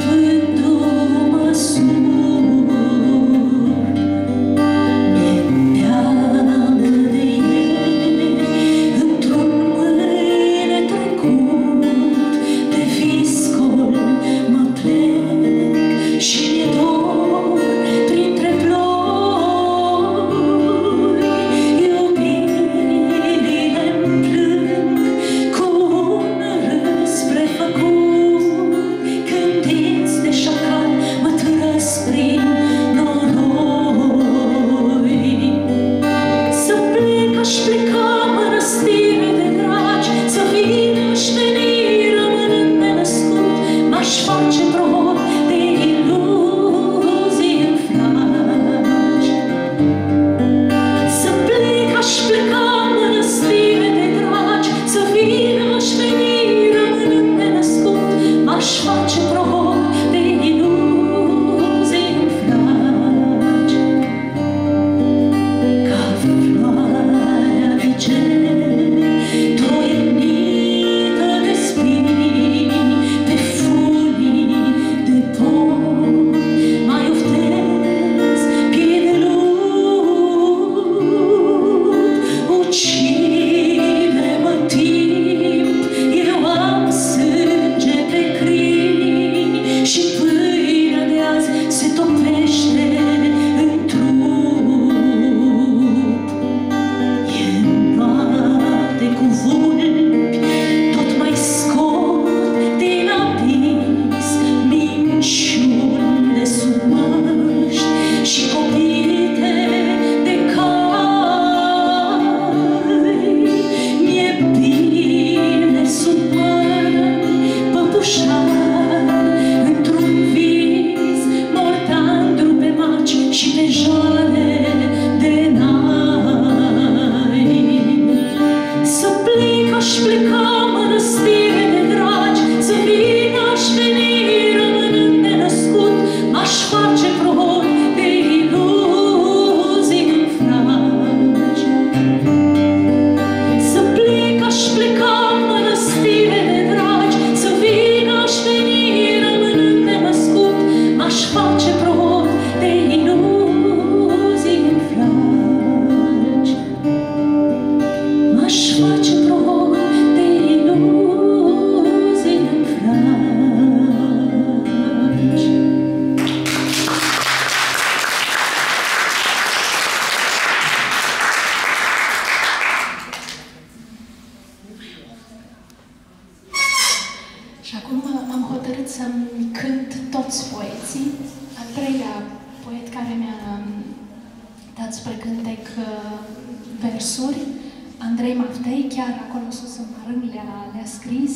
Și acum m-am hotărât să-mi cânt toți poeții. Al treilea poet care mi-a dat spre cântec versuri, Andrei Maftei, chiar acolo sus în Mărâm le-a scris.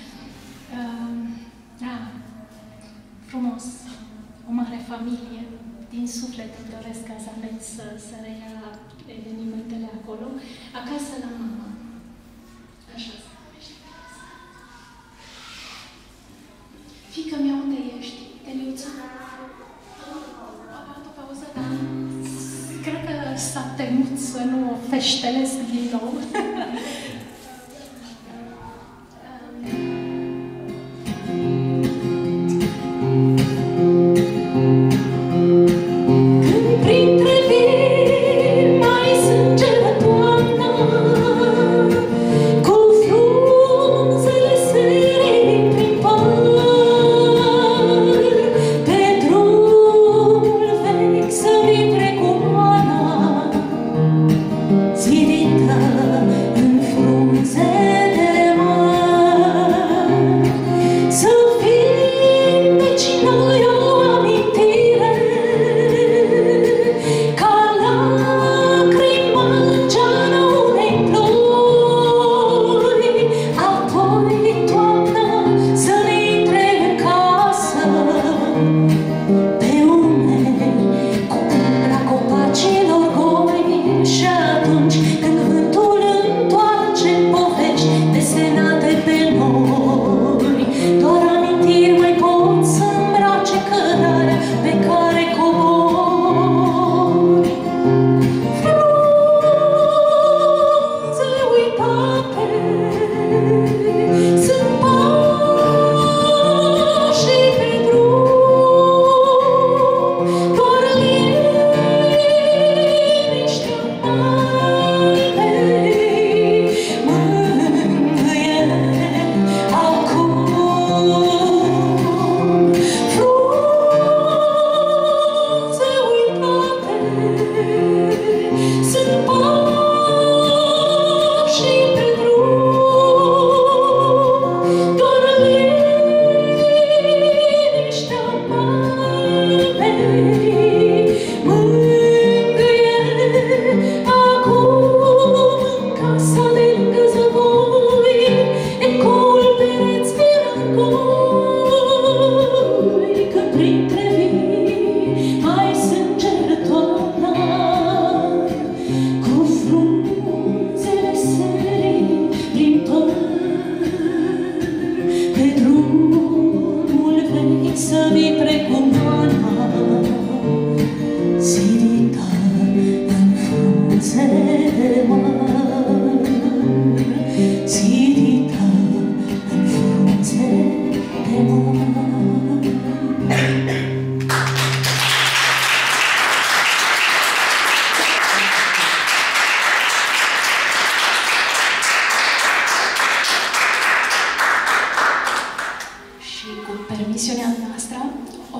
Frumos, o mare familie. Din suflet îmi doresc ca să aveți să reia evenimentele acolo. Acasă la mama. Așa se numește casa. Fiică mea, unde ești? Teliuța? A luat o pauză, dar cred că s-a temut să nu o feștelesc din nou. Când vântul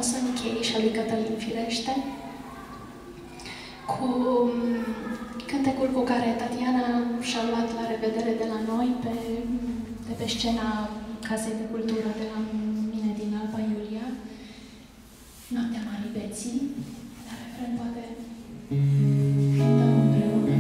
să închei și al lui Cătălin Firește cu cântecul cu care Tatiana și-a luat la revedere de la noi de pe scena Casei de Cultură de la mine din Alba Iulia, Noaptea Marii Beții, la refren poate cântăm împreună.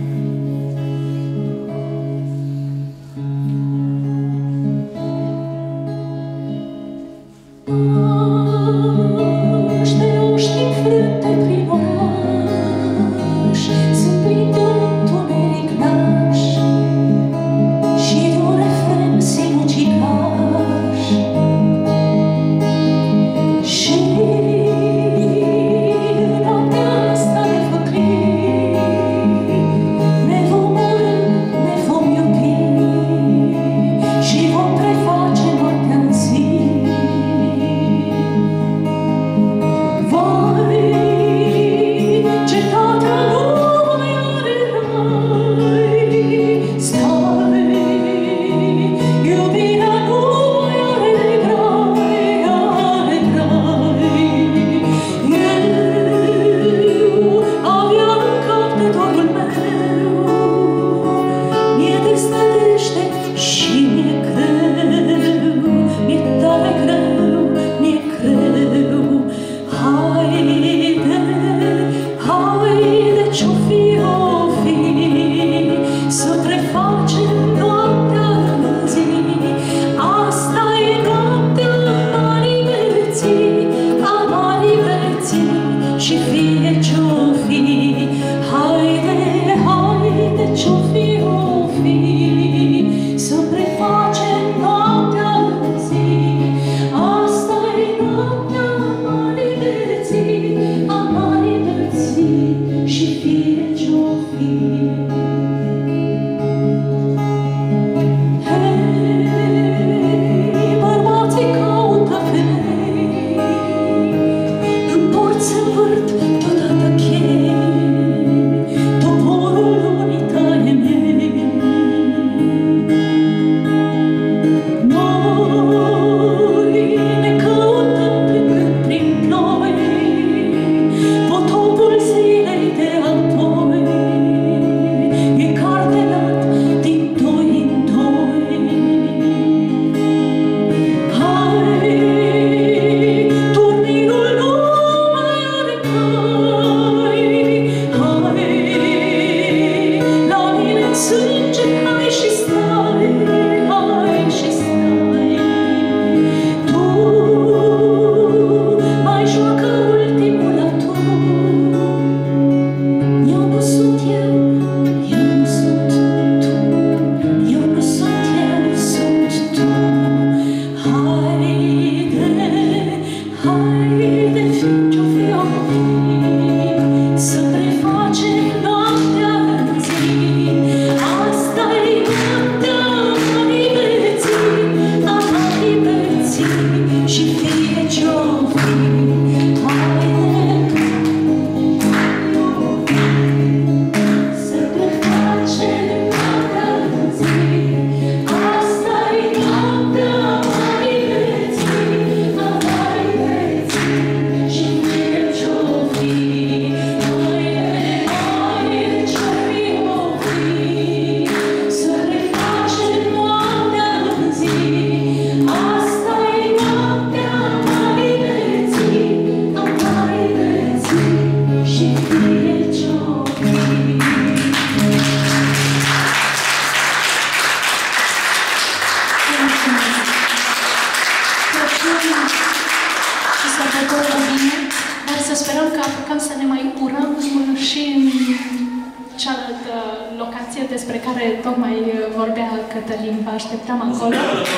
Despre care tocmai vorbea Cătălin, vă așteptam acolo.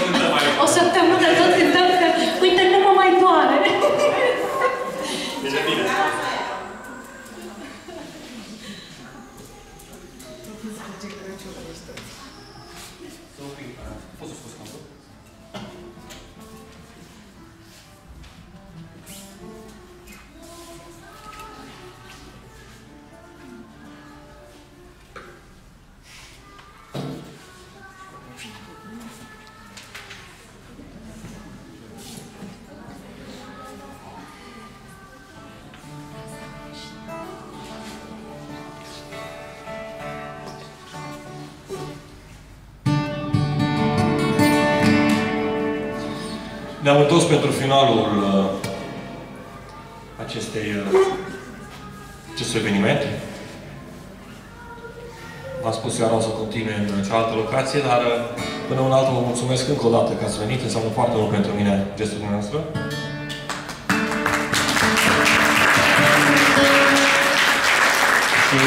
O săptămână tot cântăm că, uite, nu mă mai doare. Bine, bine. Poți să scoți cantul? Ne-am întors pentru finalul acestui eveniment. V-am spus, eu o să continue în cealaltă locație, dar până în altă vă mulțumesc încă o dată că ați venit. Înseamnă foarte mult pentru mine gestul dumneavoastră. Și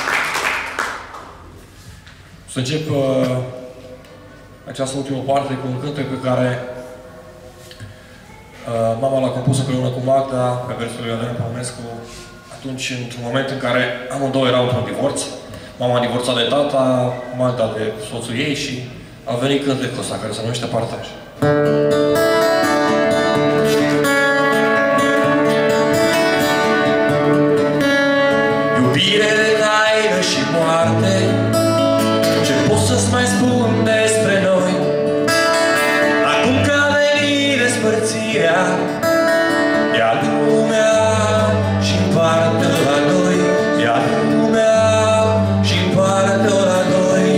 să încep această ultimă parte cu un cântec pe care mama l-a compus împreună cu Magda, pe versul lui Adrian Păunescu, atunci, într-un moment în care amândouă erau într-un divorț. Mama a divorțat de tata, Magda de soțul ei și a venit cântecul ăsta, care se numește Partaj. Iubire de taină și moarte, ce pot să-ți mai spun despre noi? Acum că a venit despărțirea, ia lumea și împartă la doi, ia lumea și împartă la doi.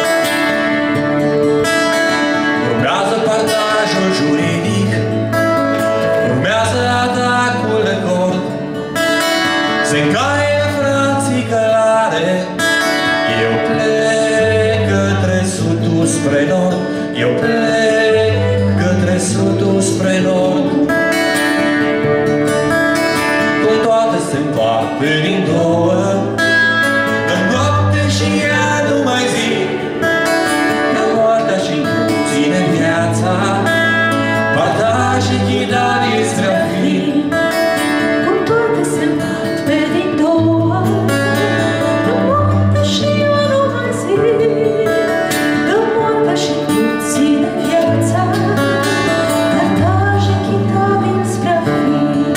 Urmează partajul juridic, urmează atacul de cord, se încaie frații călare, eu plec către sudul spre nord, eu plec către sudul spre nord. Cum toate se împart din două, în noapte și ea nu mai zi, că moartea și nu ține viața, partaj echitat spre a fi. Cum toate se împart din două, în noapte și ea nu mai zi, că moartea și nu ține viața, partaj echitabil spre a fi.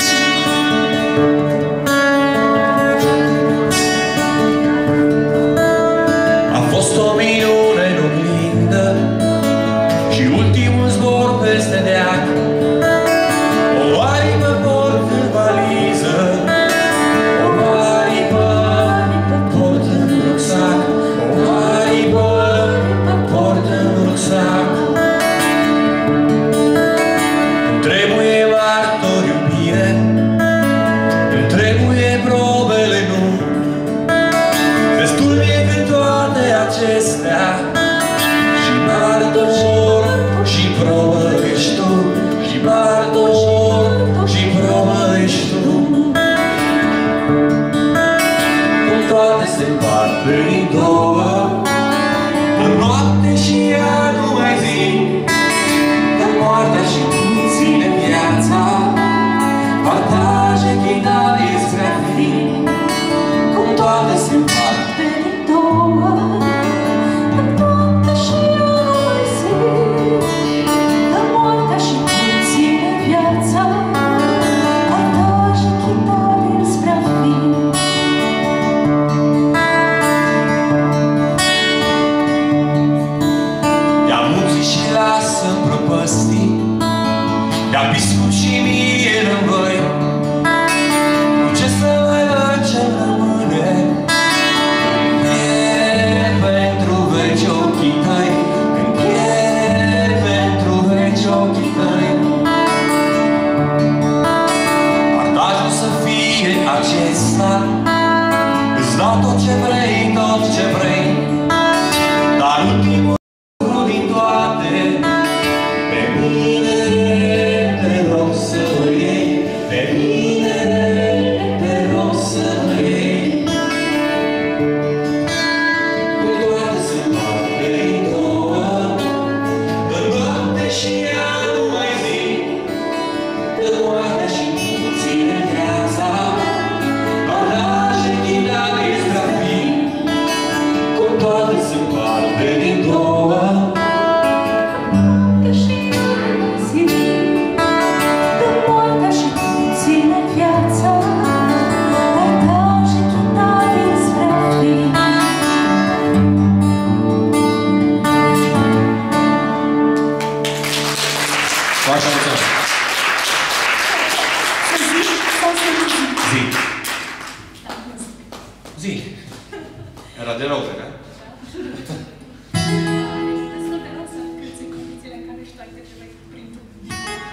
A fost o minune în oglindă și ultimul zbor peste deac. O aripă port în valiză, o aripă port în rucsac, o aripă port în rucsac. Îmi trebuie martori iubire, îmi trebuie probele nu. Destul mie când toate acestea și martor și probă ești tu, și martor și probă ești tu. Cum toate se împart în două, în noapte și ea nu mai zi, că moartea și nu ține viața, partaj echitabil spre a fi. Cum toate se împart din două, în noapte și ea nu mai zi, că moartea și nu ține viața, partaj echitabil spre a fi. ia muzici și lasă-mi prăpăstii, ia biscuit și mie rămâi. Cu ce să mai văd ce-mi rămâne, când e pentru veci ochii tăi, când e pentru veci ochii tăi. Partajul să fie acesta, îți dau tot ce vrei, tot ce vrei, dar ultimul lucru din toate, pe mine te rog să mă iei, pe mine te rog să mă iei. Cum toate se împart din două, în noapte și ea nu mai zi, că moartea și nu ține viața, partaj echitabil spre a fi. Cum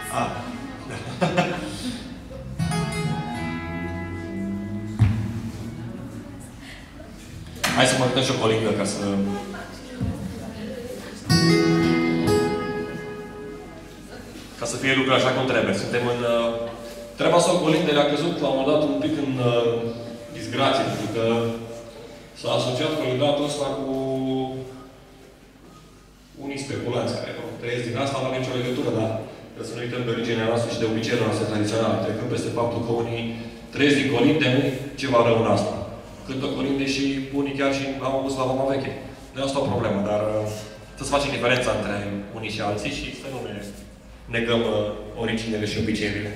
Hai să mă cântăm și o colindă ca să fie lucruri așa cum trebuie. Suntem în... Treaba sau colindele a căzut la un moment dat un pic în disgrație, pentru că s-a asociat colindatul ăsta cu unii speculanți care trăiesc din asta, nu are nicio legătură, dar trebuie să nu uităm de originea noastră și de obiceiurile noastre tradiționale, trecând peste faptul că unii trăiesc din colinde, nu ceva rău în asta. Cântă colinde și unii chiar și au auzit la Roma Veche. Nu e asta o problemă, dar să-ți facem diferența între unii și alții și să nu ne negăm originele și obiceiurile.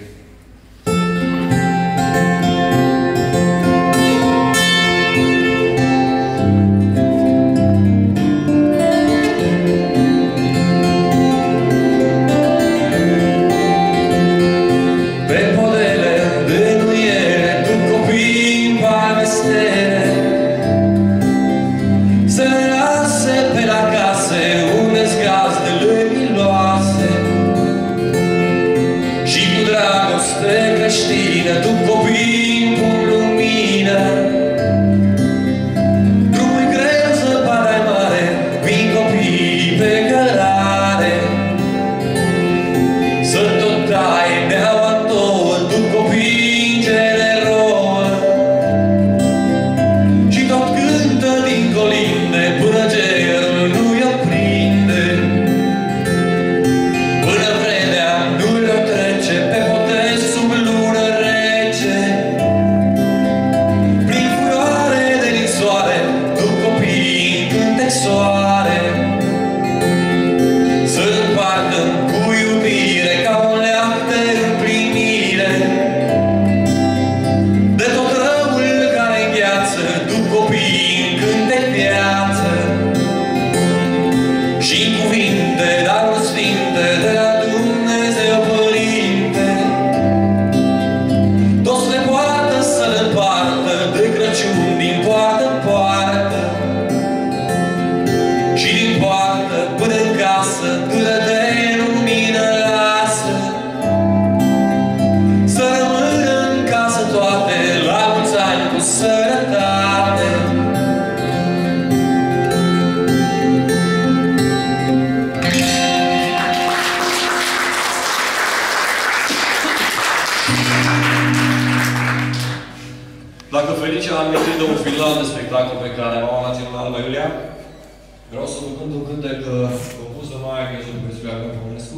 Dacă Felice a amintit de un final de spectacol pe care m-am la ținut la Alba Iulia, vreau să vă cânt un cântec compus de Maia Crăciun cu Silvia Păunescu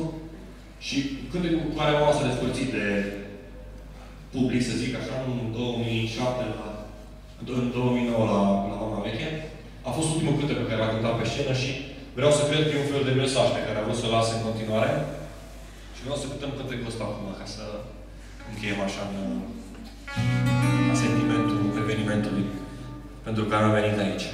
și cântecul cu care m-am să despărțit de public, să zic așa, în 2007, în 2009 la Roma Veche. A fost ultimul cântec pe care l-a cântat pe scenă și vreau să cred că e un fel de mesaj pe care a vrut să-l lase în continuare. Și vreau să cântăm cântecul ăsta acum, ca să încheiem așa în sentimentul evenimentului pentru care am venit aici.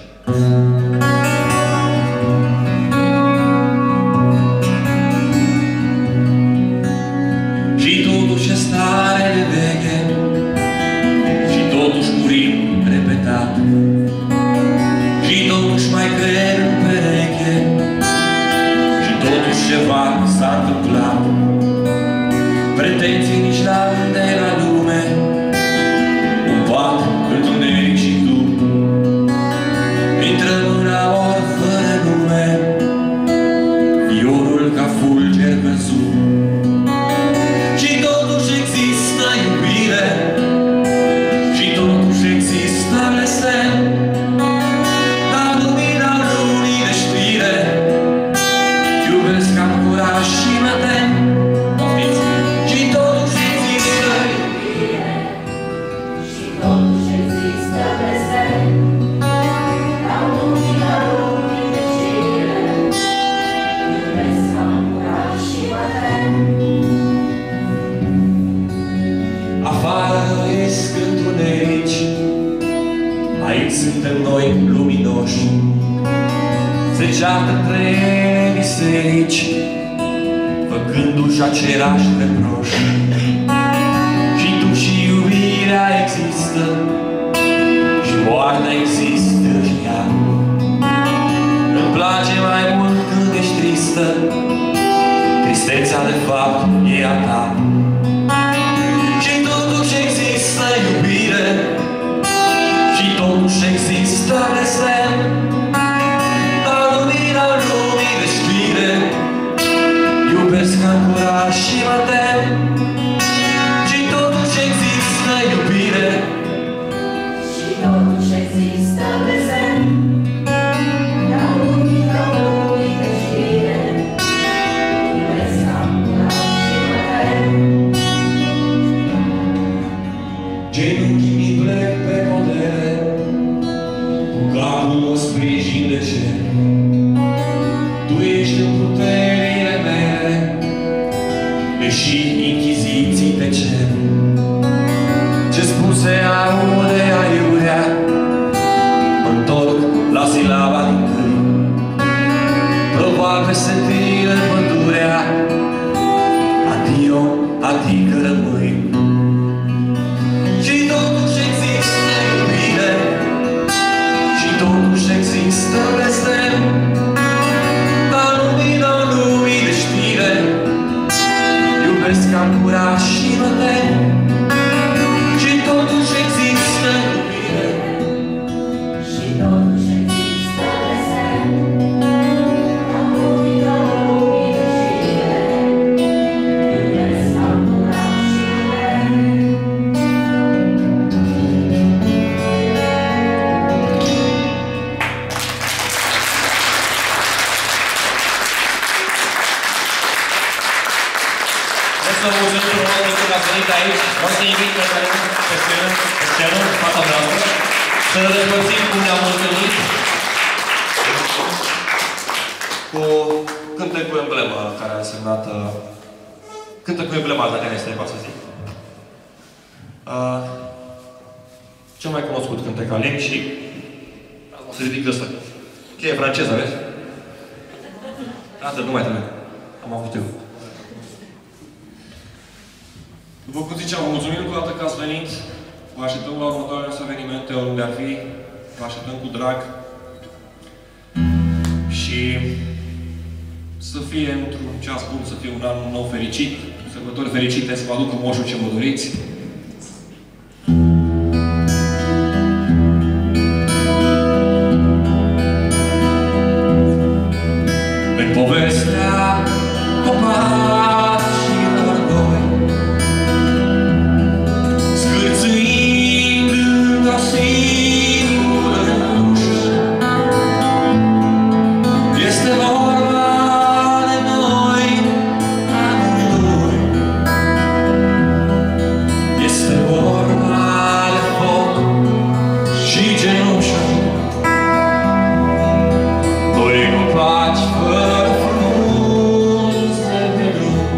Și totuși e stare de veche și totuși murim repetat și totuși mai cred în pereche și totuși ceva s-a întâmplat. Pretenții nici la unde la lume, un pat întuneric și tu, intrăm în amor fără nume, viorul ca fulger căzut. Și totuși există iubire, și totuși există blestem, dar lumina lunii de știre, iubesc am curaj și mă tem. Aici suntem noi luminoși, se ceartă între biserici, făcându-și același reproș. Și tu și iubirea există, și moartea există și ea. Îmi place mai mult când ești tristă, tristețea de fapt e familia ta. Și totuși există iubire, și totuși există destin, dar lumina lumii de știre. Iubesc ca curaj și mă tem, și totuși există iubire, și totuși există destin, dar lumina lumii de știre. Iubesc ca curaj și mă tem. Genunchii mi plec pe modele, cu capul mă sprijin de cer. Tu ești în puterile mele, deși inchiziții te cer. Ce spuse aude aiurea, mă-ntorc la silaba din tâi. Probabil se tine pădurea, adio, adică rămâi. Și totuși există iubire, și totuși există destin, dar lumina lumii de știre. Iubesc ca curaj și mă tem, și totuși există iubire, Și totuși există destin, dar lumina lumii de știre. Iubesc ca curaj și mă tem. Vreau să vă mulțumim frumos pentru că ați venit aici. Vreau să invit pe care pe scenă, în fața noastră, să răspățim cum ne-am mulțumit cu cântec cu emblemă care a semnat cântec cu emblema Ardelenei Stepa, să zic. Cel mai cunoscut cântec al ei și o să ridic ăsta. Cheie franceză, vezi? Atât, nu mai trebuie. Am avut eu. După cum ziceam, vă mulțumim încă o dată că ați venit. Vă așteptăm la următoarele evenimente, oriunde ar fi. Vă așteptăm cu drag. Și să fie într-un ceas bun, să fie un an nou fericit, sărbători fericite, să vă aducă moșul ce vă doriți. În povestea copacilor doi, scârțâind într-o singură ușă, este vorba de noi amândoi. Este vorba de foc și cenușă, doi copaci fără frunze pe drum.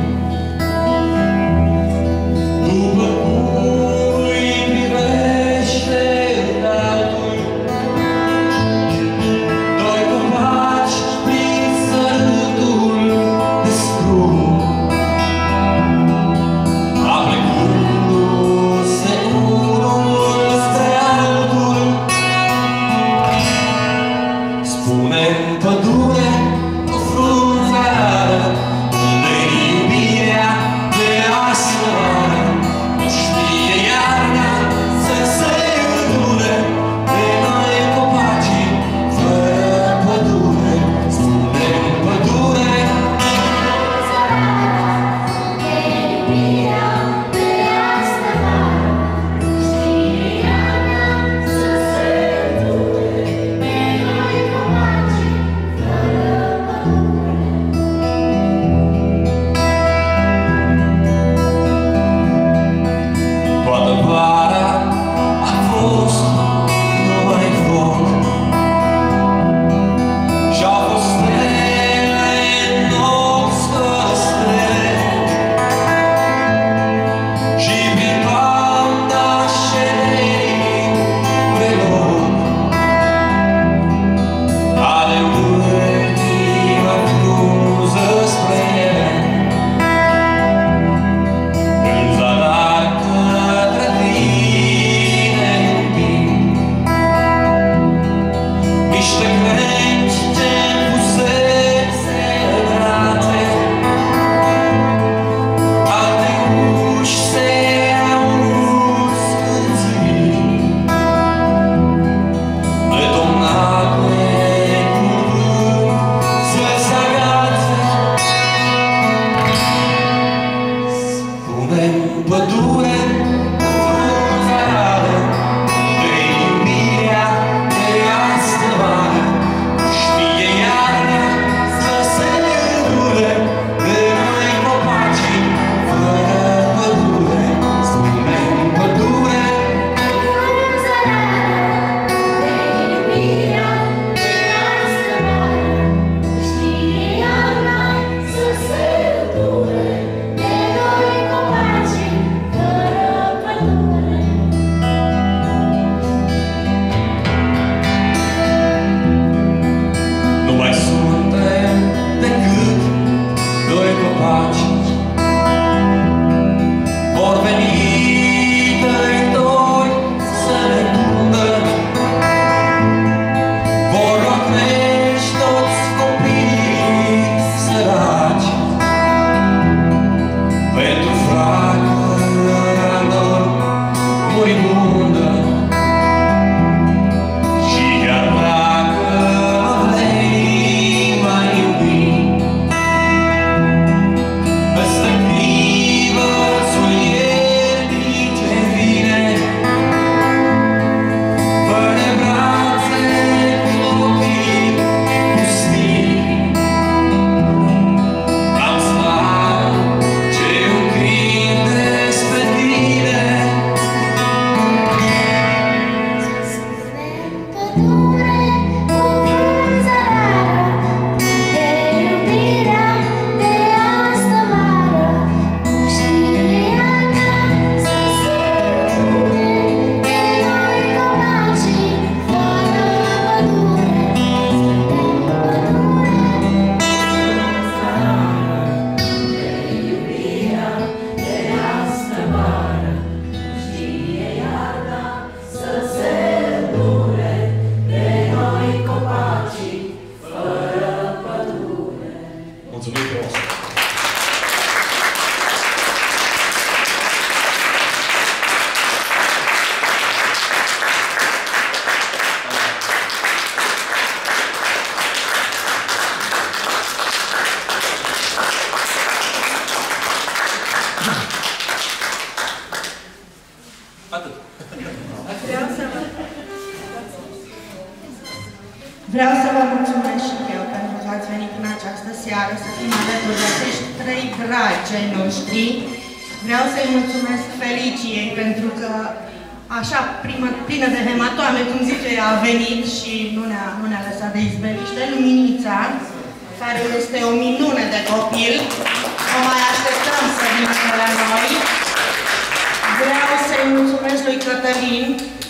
această seară, să fim alături de acești trei dragi ai noștri. Vreau să-i mulțumesc Feliciei pentru că așa plină de hematoame, cum zice, a venit și nu ne-a lăsat de izbeliște. Luminița, care este o minune de copil, o mai așteptăm să vină la noi. Vreau să-i mulțumesc lui Cătălin,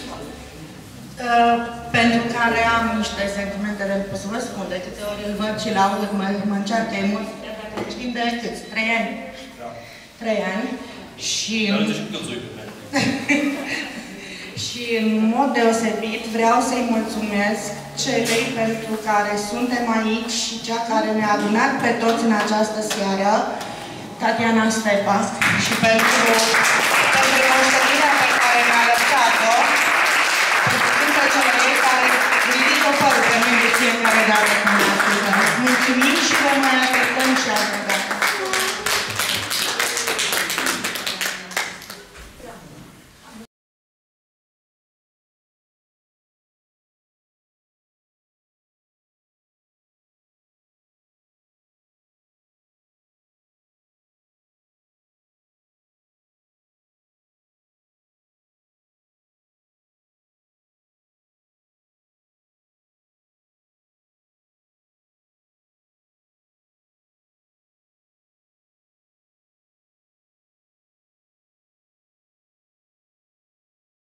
pentru care am niște sentimente, de pot să vă spun, de câte ori îl văd și la aud, mă încearcă emoția, dacă știm de câți, 3 ani? 3 ani. Și... și în mod deosebit vreau să-i mulțumesc celei pentru care suntem aici și cea care ne-a adunat pe toți în această seară, Tatiana Stepa, și pentru deosebirea pe care mi-a lăsat-o, pentru celei care ridică părul pe mine de fiecare dată când ne ascultă. Mulțumim și vă mai așteptăm și altă dată.